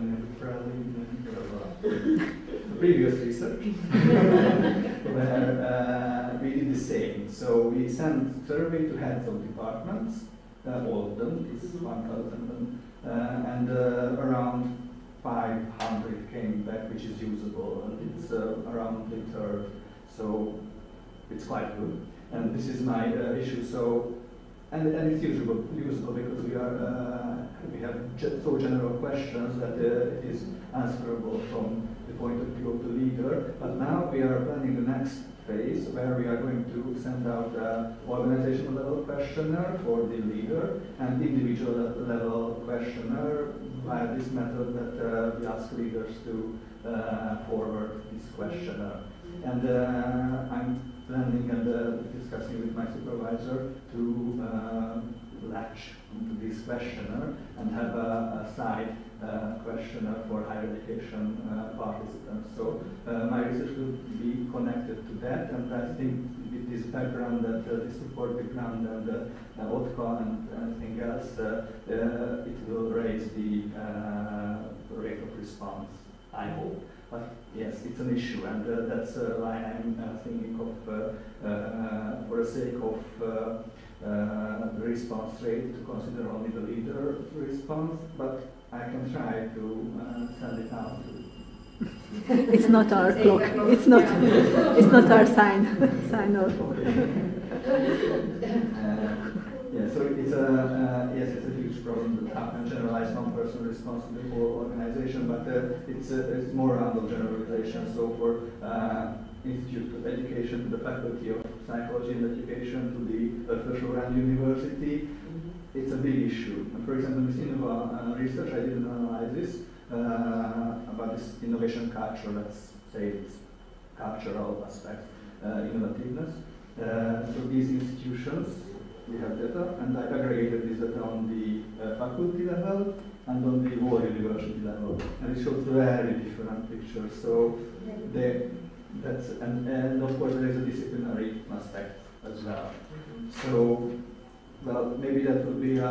previous research where we did the same. So we sent survey to heads of departments, all of them, it's 1,000, and around 500 came back, which is usable, and it's around the third, so it's quite good. And this is my issue. So, and it's usable because we have so general questions that it is answerable from the point of view of the leader. But now we are planning the next phase where we are going to send out organizational level questionnaire for the leader and individual level questionnaire via this method that we ask leaders to forward this questionnaire. And I'm planning and discussing with my supervisor to latch into this questionnaire and have a side questionnaire for higher education participants. So my research will be connected to that, and I think with this background, that this support background and OTCA and anything else, it will raise the rate of response I hope. But yes, it's an issue, and that's why I'm thinking of, for the sake of the response rate, to consider only the leader response, but I can try to send it out to. It's not our clock. It's not our sign off. Yeah, so it's a yes, it's a huge problem that happens. Generalized non-personal responsibility for organization, but it's more around the generalization. So for Institute of Education, to the Faculty of Psychology and Education, to the Felsőoktatás University, it's a big issue. And for example, this Innova research, I didn't analyze this about this innovation culture. Let's say it's cultural aspect, innovativeness. So these institutions, we have data, and I aggregated this data on the faculty level and on the whole university level, and it shows very different pictures. So that's and of course there is a disciplinary aspect as well. So well, maybe that would be a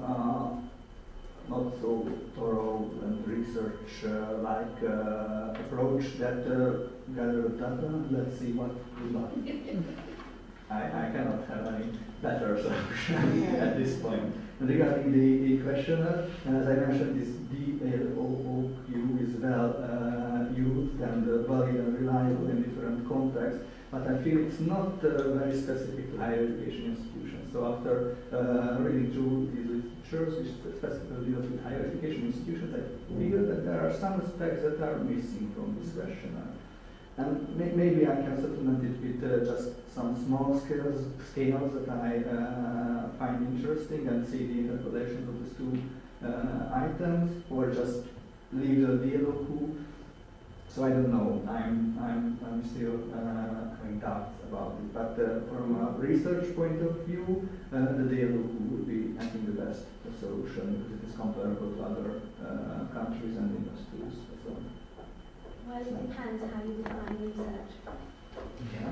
not so thorough and research-like approach that gather data. Let's see what we like. I cannot have any better solution at this point. And regarding the questionnaire, as I mentioned, this DLOOQ is well used and valid and reliable in different contexts, but I feel it's not very specific to higher education institutions. So after reading through these literatures, which specifically deals with higher education institutions, I feel that there are some aspects that are missing from this questionnaire. And maybe I can supplement it with just some small scales that I find interesting and see the interpolations of these two items, or just leave the DLOOQ. So I don't know. I'm still having doubts about it. But from a research point of view, the DLOOQ would be, I think, the best solution because it is comparable to other countries and industries. So. Well, it depends how you define research. Yeah.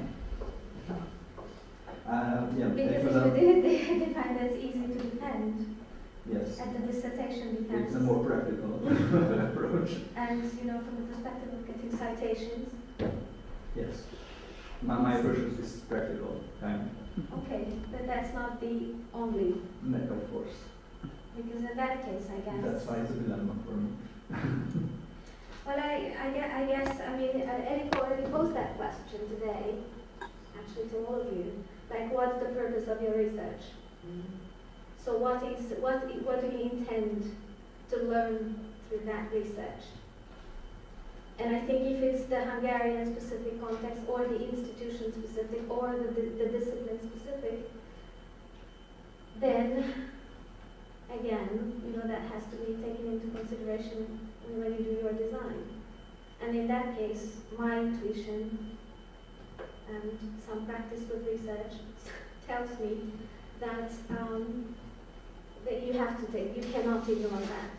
Because if you define as easy to defend, yes, at the dissertation defense, it's a more practical approach. And from the perspective of getting citations. Yes, my approach is practical kind. Okay, but that's not the only. No, of course. Because in that case, I guess. That's why it's a dilemma for me. Well, I guess, Eric already posed that question today, actually to all of you. Like, what's the purpose of your research? So what do you intend to learn through that research? And I think if it's the Hungarian specific context, or the institution specific, or the discipline specific, then, again, that has to be taken into consideration when you do your design. And in that case, my intuition and some practice with research tells me that that you cannot ignore that.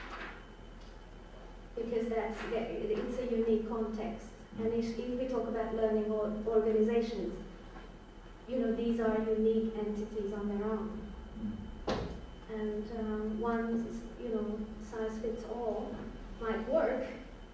Because it's a unique context. And if we talk about learning organizations, these are unique entities on their own. And one, size fits all might work,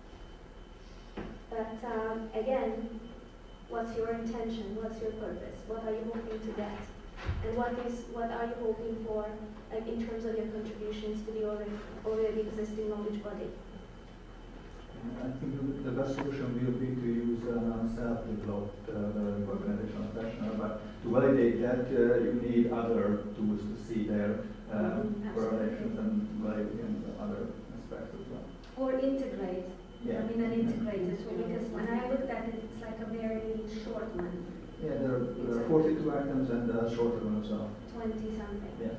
but again, what's your intention? What's your purpose? What are you hoping to get? And what are you hoping for, in terms of your contributions to the already existing knowledge body? I think the best solution will be to use self-developed organizational questionnaire, but to validate that, you need other tools to see their correlations and validity and other aspects as well. Or integrate. Yeah. An integrated tool, because when I looked at it, it's like a very short one. Yeah, there are 42 items and a shorter one as well. 20 something. Yeah.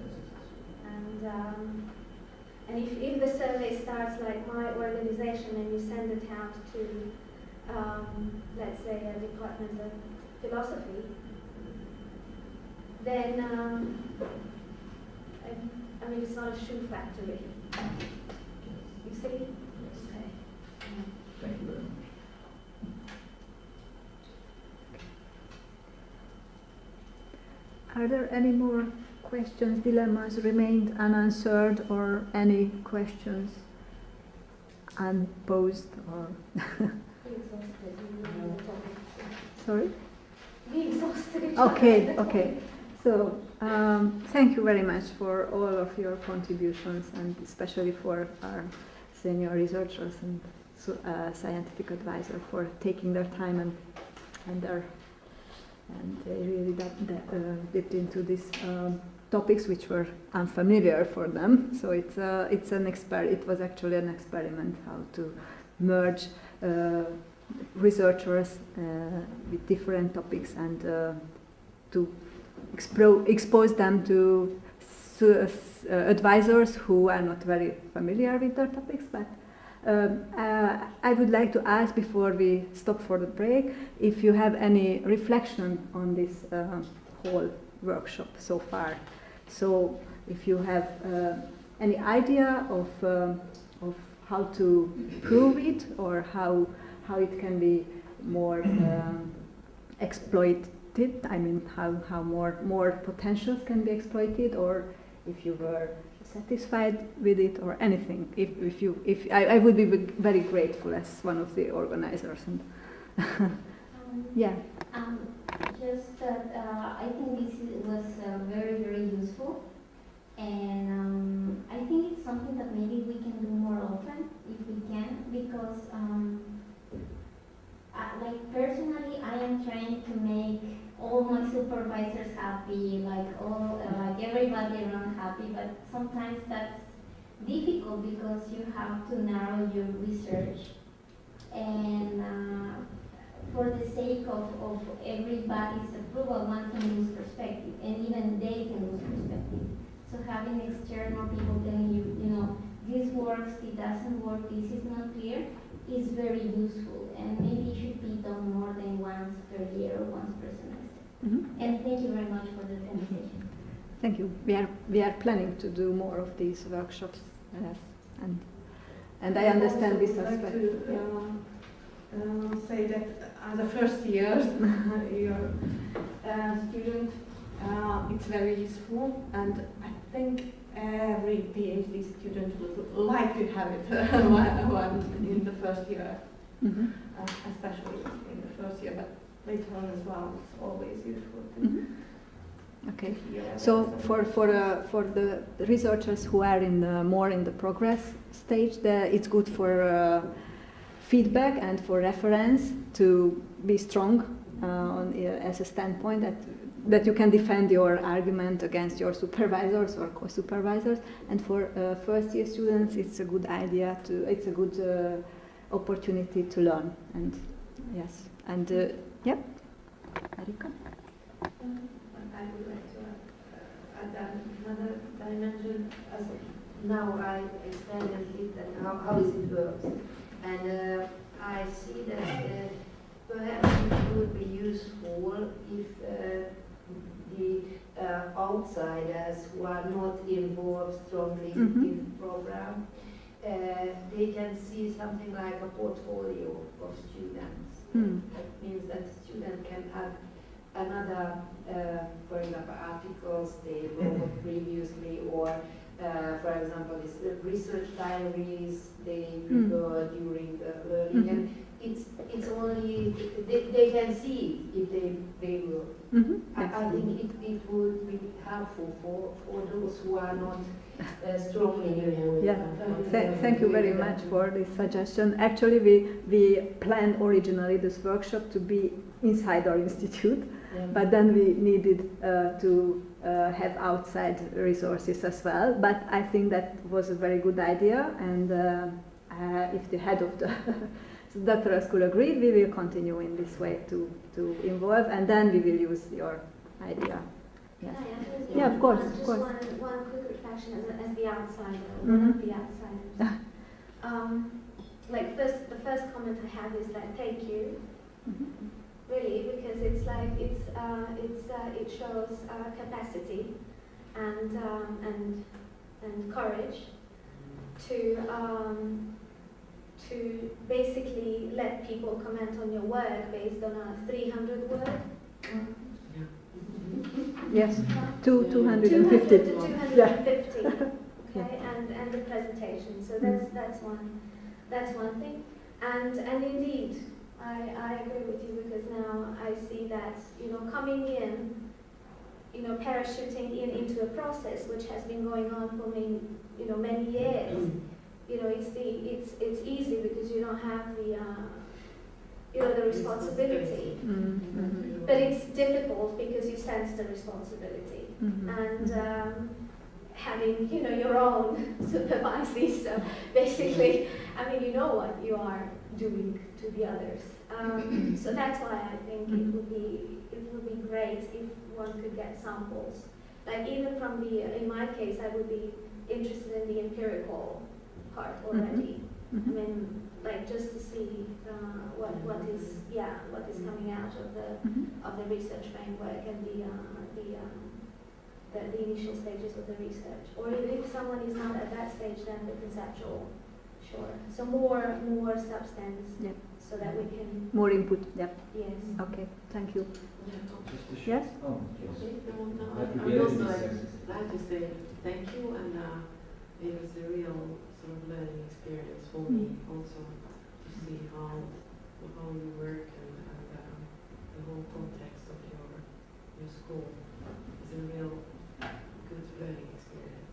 And if the survey starts like my organization and you send it out to, let's say, a department of philosophy, then, it's not a shoe factory. You see? Yes. Okay. Thank you very much. Are there any more questions, dilemmas remained unanswered, or any questions unposed or... Sorry? We exhausted each Okay, other. okay. So, thank you very much for all of your contributions, and especially for our senior researchers and scientific advisor for taking their time and they really dipped into these topics which were unfamiliar for them. So it was actually an experiment how to merge researchers with different topics and to expose them to advisors who are not very familiar with their topics. But I would like to ask, before we stop for the break, if you have any reflection on this whole workshop so far. So if you have any idea of how to prove it, or how it can be more exploited, I mean how more potentials can be exploited, or if you were satisfied with it, or anything. I would be very grateful as one of the organizers. And yeah. Just that I think this was very, very useful, and I think it's something that maybe we can do more often if we can, because like personally, I am trying to make all my supervisors happy, like everybody around happy, but sometimes that's difficult because you have to narrow your research, and for the sake of everybody's approval, one can lose perspective, and even they can lose perspective. So having external people telling you, this works, it doesn't work, this is not clear, is very useful, and maybe it should be done more than once per year or once per semester. Mm-hmm. And thank you very much for the invitation. Thank you. We are planning to do more of these workshops, yes, and I understand this aspect. Say that as a first year student, it's very useful, and I think every PhD student would like to have it one in the first year, Mm-hmm. Especially in the first year, but later on as well. It's always useful to Mm-hmm. Okay. hear. So for the researchers who are more in the progress stage, it's good for feedback and for reference to be strong as a standpoint that you can defend your argument against your supervisors or co-supervisors. And for first-year students, it's a good idea it's a good opportunity to learn. And yes, and yeah, Erika. I would like to add another dimension. As now I extended it and how is it works, and I see that perhaps it would be useful if the outsiders who are not involved strongly Mm-hmm. in the program, they can see something like a portfolio of students. Mm. That means that the student can add another, for example, articles they wrote previously, or for example, this research diaries they prepared during the learning, Mm-hmm. and it's only they can see if they will. Mm-hmm. I think it would be helpful for those who are not strongly involved. Yeah, thank you very much for this suggestion. Actually, we planned originally this workshop to be inside our institute, but then we needed to have outside resources as well. But I think that was a very good idea, and if the head of the doctoral school agreed, we will continue in this way to involve, and then we will use your idea. Yes. Yeah, of course, of course. Just one quick reflection as the outsider, Mhm. one of the outsiders. Like the first comment I have is like thank you, really, because it's like it shows capacity and courage to basically let people comment on your work based on a 300 word. Yes, 250. 250, okay, and the presentation. So that's one. That's one thing. And indeed, I agree with you, because now I see that, coming in, parachuting into a process which has been going on for many years. It's easy because you don't have the responsibility. But it's difficult because you sense the responsibility. And having, your own supervisees, so basically, you know what you are doing to the others. So that's why I think it would be great if one could get samples. Like even from in my case, I would be interested in the empirical part already. Like just to see what is coming out of the research framework and the initial stages of the research. Or if someone is not at that stage, then the conceptual, sure. So more substance, so that we can... More input, Yes. Okay, thank you. Yes? Yes? Oh, yes. I'd also like to say thank you, and it was a real sort of learning experience for me also to see how you work and the whole context of your school is a real good learning experience.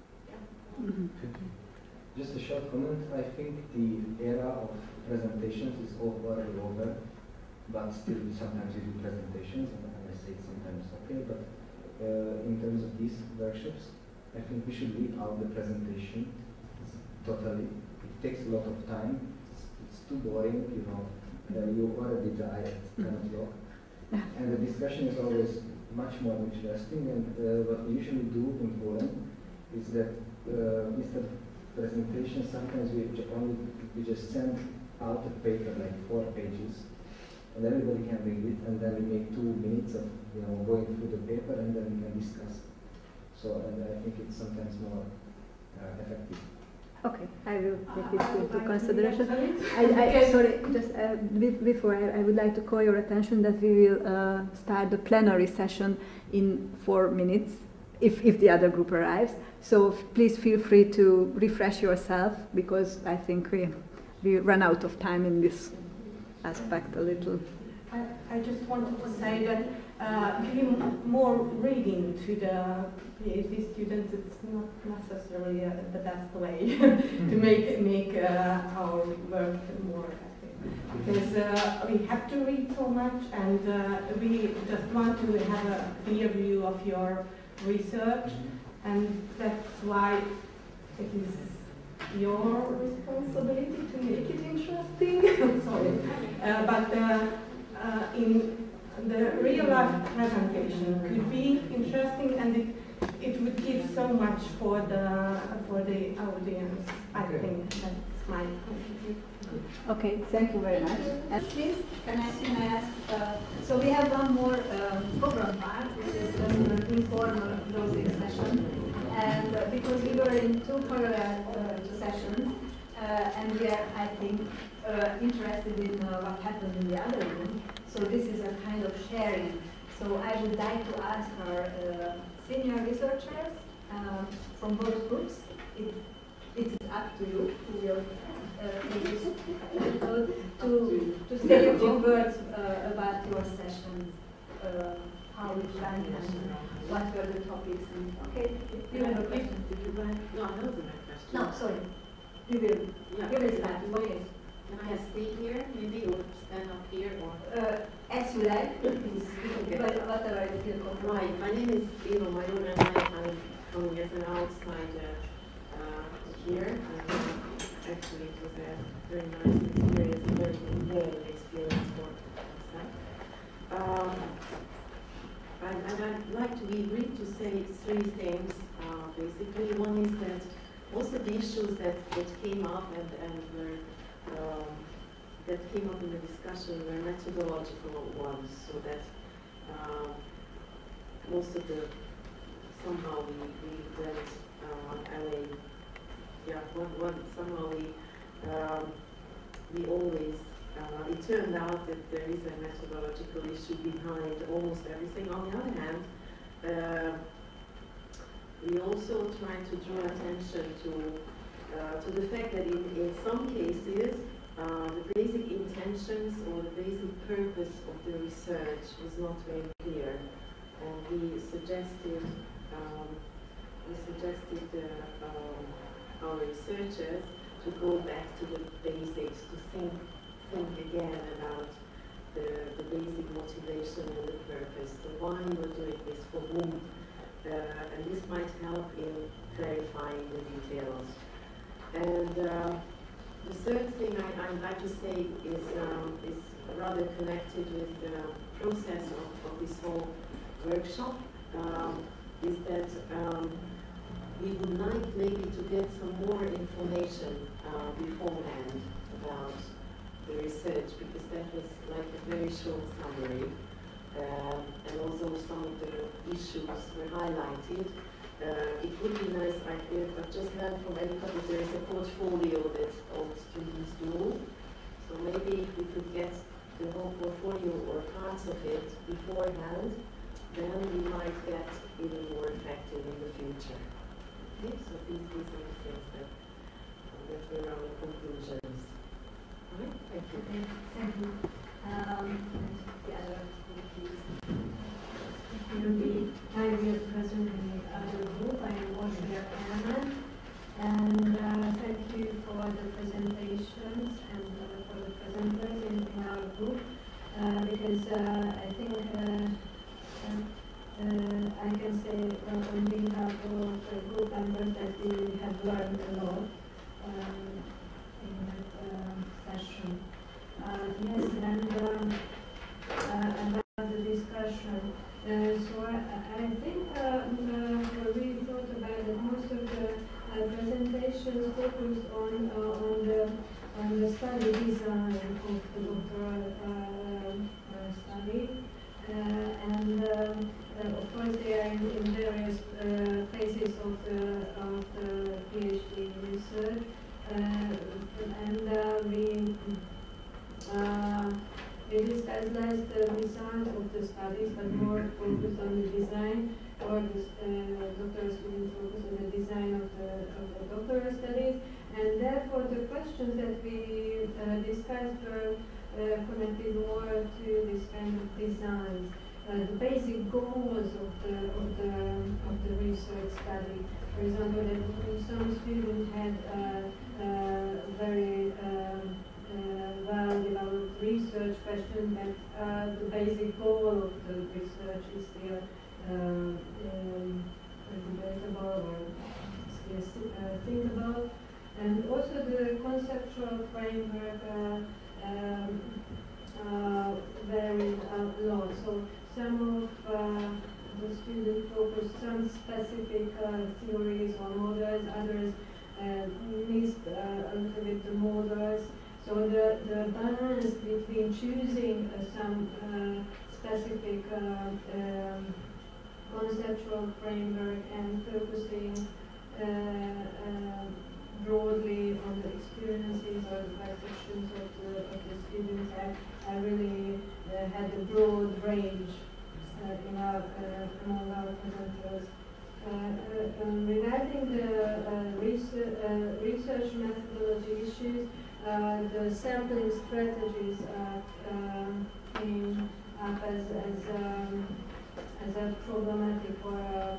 Just a short comment. I think the era of presentations is already over, but still sometimes we do presentations, and I say sometimes okay, but in terms of these workshops, I think we should leave out the presentation totally. It takes a lot of time. It's too boring, you already die at 10 o'clock. And the discussion is always much more interesting, and what we usually do in Poland is that instead of presentation, sometimes we just send out a paper like 4 pages, and everybody can read it, and then we make 2 minutes of going through the paper, and then we can discuss. So, and I think it's sometimes more effective. Okay, I will take it into consideration. Sorry, just before I would like to call your attention that we will start the plenary session in 4 minutes, if the other group arrives. So please feel free to refresh yourself, because I think we run out of time in this aspect a little. I just wanted to say that giving more reading to the PhD students, it's not necessarily the best way to make our work more effective. Because we have to read so much, and we just want to have a clear view of your research, and that's why it is your responsibility to make it interesting. Sorry, but in the real life presentation could be interesting, and it would give so much for the audience. I think that's my opinion. Okay, thank you very much. And please, can I ask? So we have one more program part, which is an informal closing session, and because we were in 2 parallel sessions, and we are, I think, interested in what happened in the other room. So this is a kind of sharing. So I would like to ask our senior researchers from both groups. It is up to you who will to say a few words about your sessions, how it went, and what were the topics. And, okay, you have a question. No, that wasn't my question. No, sorry. You will start. Okay. Can I stay here, maybe, or stand up here, or? As you like, please. Okay. Whatever you feel comfortable. Right, my name is Eva Mayon, and I'm coming as an outsider here. Actually, it was a very nice experience, a very learning experience for us. I'd like to be brief to say 3 things. Basically, one is that most of the issues that came up and were that came up in the discussion were methodological ones, so that most of the somehow we went away. Somehow we always it turned out that there is a methodological issue behind almost everything. On the other hand, we also try to draw attention to to the fact that in some cases, the basic intentions or the basic purpose of the research was not very clear. And we suggested our researchers to go back to the basics, to think again about the basic motivation and the purpose, the why we're doing this, for whom, and this might help in clarifying the details. And the third thing I'd like to say is rather connected with the process of this whole workshop, is that we would like maybe to get some more information beforehand about the research, because that was like a very short summary, and also some of the issues were highlighted. It would be nice, I've just learned from Erika that there is a portfolio that all students do, so maybe if we could get the whole portfolio or parts of it beforehand, then we might get even more effective in the future. Okay, so these are the things that were our conclusions. All right, thank you. Okay, thank you. The other please. It will be time we are present in the other group. I am Austria Anna, and thank you for the presentations and for the presenters in our group, because I think I can say on behalf of the group members that we have learned a lot in that session. Yes, and about the discussion. So I think we thought about that most of the presentations focused on the study design of the doctoral study, and of course they are in various phases of the PhD research, and we discussed less the result of the studies, but more focused on the design, or the doctoral students focus on the design of the doctoral studies, and therefore the questions that we discussed were connected more to this kind of designs, the basic goals of the research study. For example, that some students had very well-developed research questions, but the basic goal of the research is still debatable or still thinkable. And also the conceptual framework varied a lot. So some of the students focused some specific theories or models, others missed a little bit the models. So the balance between choosing some specific conceptual framework and focusing broadly on the experiences or the perceptions of the students, I really had a broad range among our presenters. Regarding the research methodology issues, the sampling strategies came up as a problematic or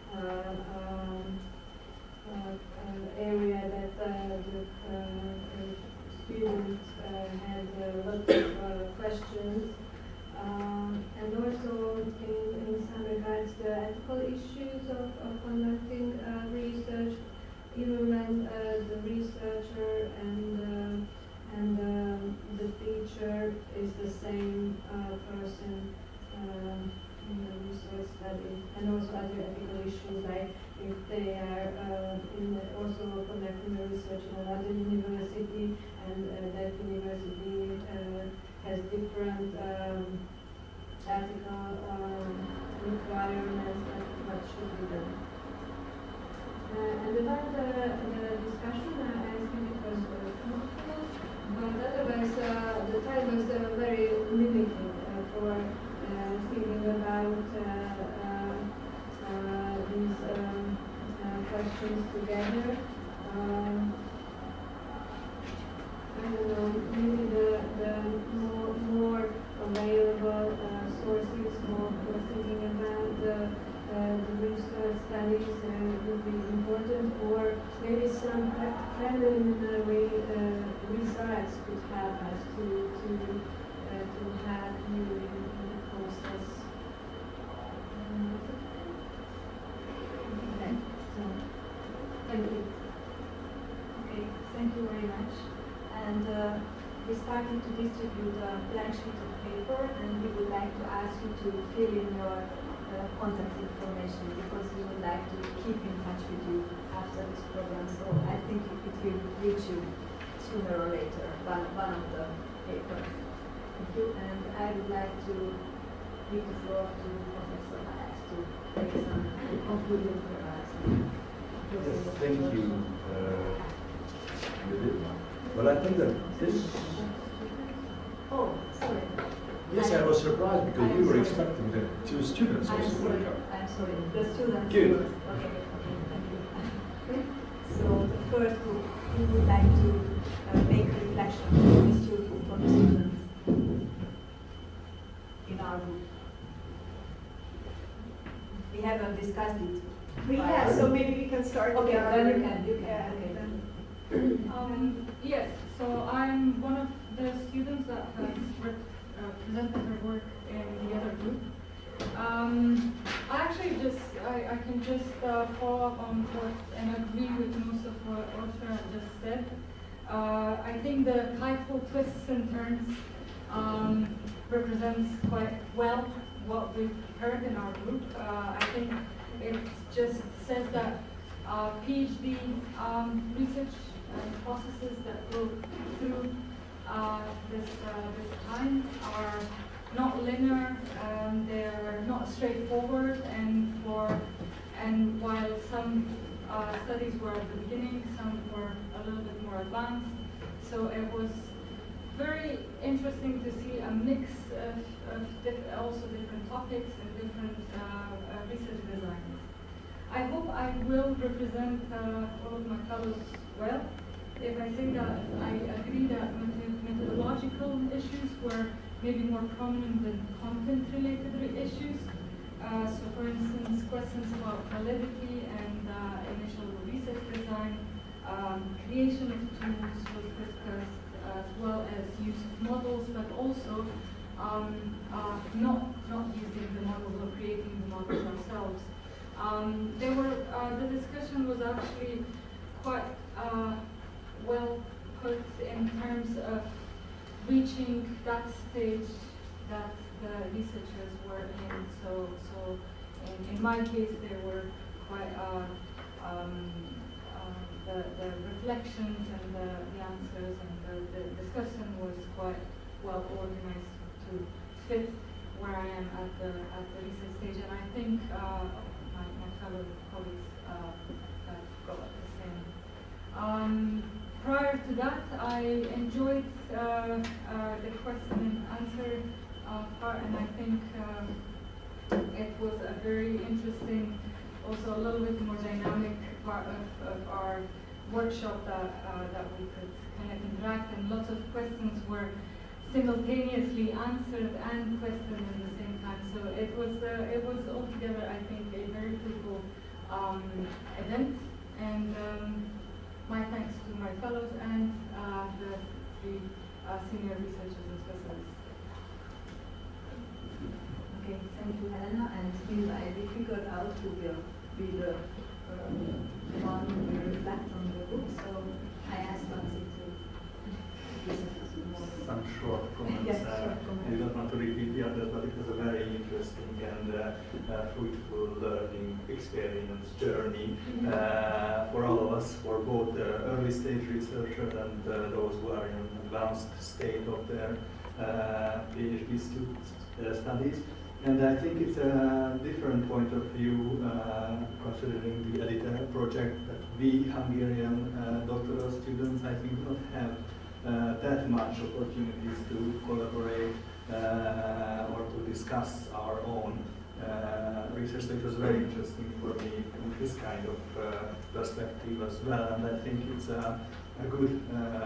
area that the students had lots of questions, and also in some regards the ethical issues of conducting research, even when the researcher and the teacher is the same person in the research study, and also other ethical issues like if they are also conducting the research in another university, and that university has different ethical requirements, what should be done. And about the discussion, I think it was fruitful, but otherwise the time was very limited for thinking about these questions together. going to distribute a blank sheet of paper, and we would like to ask you to fill in your contact information because we would like to keep in touch with you after this program. So I think it will reach you sooner or later, one of the papers. Thank you. And I would like to give the floor to Professor Hayek to take some concluding remarks. Yes, thank you. But I think that this... Oh, sorry. Yes, I was surprised because we were expecting the two students also to come. I'm sorry. The students Good. first. Okay, thank you. So the first group, we would like to make a reflection from the students in our group. We haven't discussed it. We have, so maybe we can start. Okay, with our- then you can. Yeah, Okay, then. Yes, so I'm one of the students that has presented her work in the other group. I can just follow up on what and agree with most of what Orsa just said. I think the title Twists and Turns represents quite well what we've heard in our group. I think it just says that PhD research processes that go through this time are not linear, they're not straightforward, and while some studies were at the beginning, some were a little bit more advanced. So it was very interesting to see a mix of also different topics and different research designs. I hope I will represent all of my fellows well. If I say that I agree that methodological issues were maybe more prominent than content-related issues. So for instance, questions about validity and initial research design, creation of tools was discussed, as well as use of models, but also not using the models or creating the models ourselves. The discussion was actually quite well put in terms of reaching that stage that the researchers were in. So in my case, there were quite the reflections and the answers and the discussion was quite well organized to fit where I am at the research stage, and I think my fellow colleagues have got the same. Prior to that, I enjoyed the question and answer part, and I think it was a very interesting, also a little bit more dynamic part of our workshop that we could kind of interact, and lots of questions were simultaneously answered and questioned at the same time. So it was altogether, I think, a very fruitful event, and my thanks to my fellows and the three senior researchers and specialists. Okay, thank you, Helena. And meanwhile, we figured out who will be the one who will reflect on the book. So I asked Nancy to listen to some more. Some short comments. Yes, short comments. I don't want to repeat the others, but it was a very interesting and fruitful learning experience journey for all of us, for both the early stage researchers and those who are in advanced state of their PhD studies. And I think it's a different point of view considering the editor project that we Hungarian doctoral students, I think, do not have that much opportunities to collaborate or to discuss our own research. So it was very interesting for me from this kind of perspective as well, and I think it's a good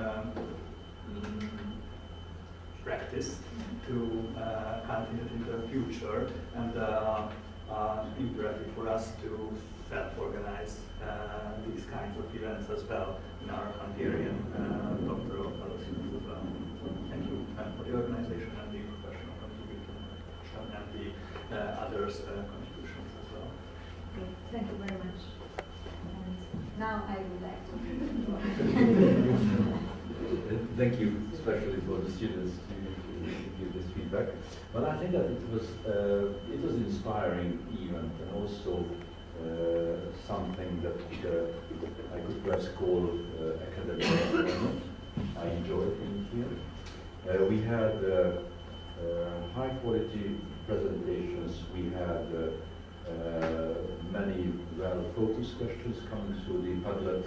practice to continue in the future, and imperative for us to self-organize these kinds of events as well in our Hungarian doctoral fellowships as well. So thank you for the organization and the professional contribution and the others' contributions as well. Okay, thank you very much. And now I would like to Thank you. especially for the students to give this feedback. But I think that it was an inspiring event, and also something that I could perhaps call academic environment. I enjoyed being here. We had high quality presentations. We had many well-focused questions coming through the Padlet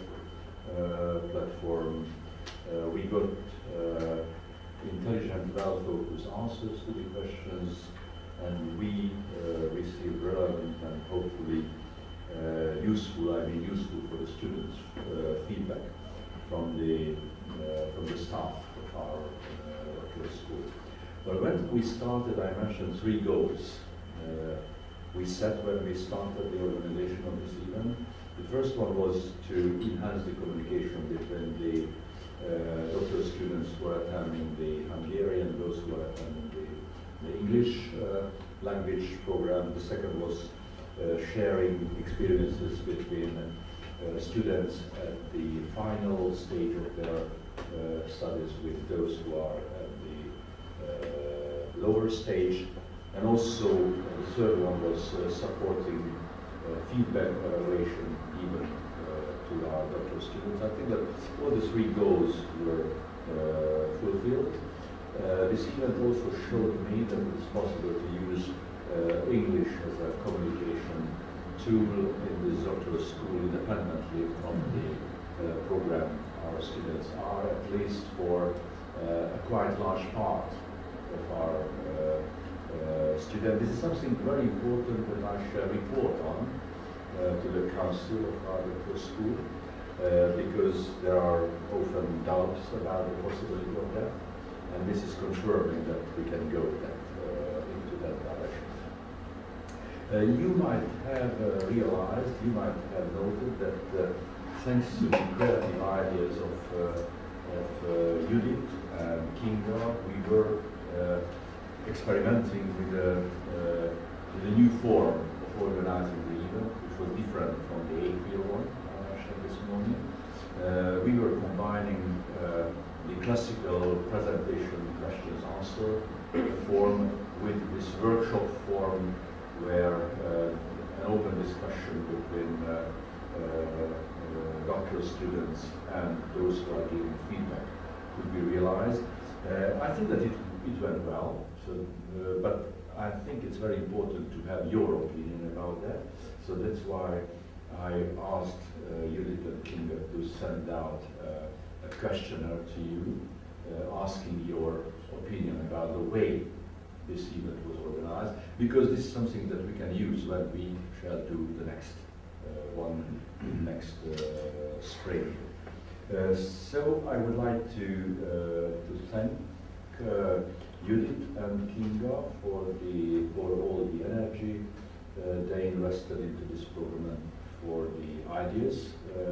platform. We got intelligent, well-focused answers to the questions, and we received relevant and hopefully useful for the students, feedback from the staff of our school. Well, when we started, I mentioned 3 goals we set when we started the organization of this event. The first one was to enhance the communication between the doctoral students who are attending the Hungarian and those who are attending the English language program. The second was sharing experiences between students at the final stage of their studies with those who are at the lower stage. And also the third one was supporting feedback evaluation even to our doctoral students. I think that all the 3 goals were fulfilled. This event also showed me that it's possible to use English as a communication tool in the doctoral school independently from the program. Our students are, at least for a quite large part of our students. This is something very important that I shall report on to the council of our doctoral school, because there are often doubts about the possibility of that, and this is confirming that we can go into that direction. You might have realized, you might have noted that thanks to the creative ideas of Judith and Kinga, we were experimenting with a new form of organizing the event, which was different from the April one I mentioned this morning. We were combining the classical presentation questions-answer form with this workshop form where an open discussion between doctoral students and those who are giving feedback could be realized. I think that it went well, so, but I think it's very important to have your opinion about that. So that's why I asked Judith and Kinga to send out a questionnaire to you, asking your opinion about the way this event was organized, because this is something that we can use when we shall do the next one next spring. So I would like to thank Judith and Kinga for all the energy they invested into this program and for the ideas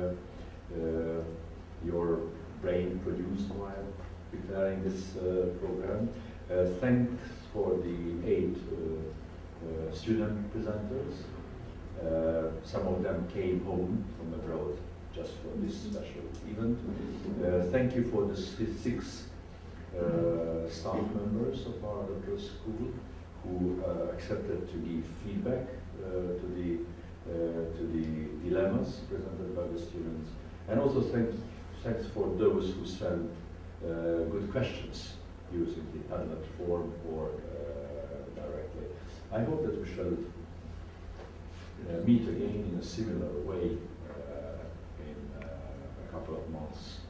your brain produced while preparing this program. Thanks for the 8 student presenters. Some of them came home from abroad just for this special event. Thank you for the 6 staff members of our doctoral school who accepted to give feedback to the dilemmas presented by the students. And also thanks for those who sent good questions using the Padlet form or directly. I hope that we shall meet again in a similar way in a couple of months.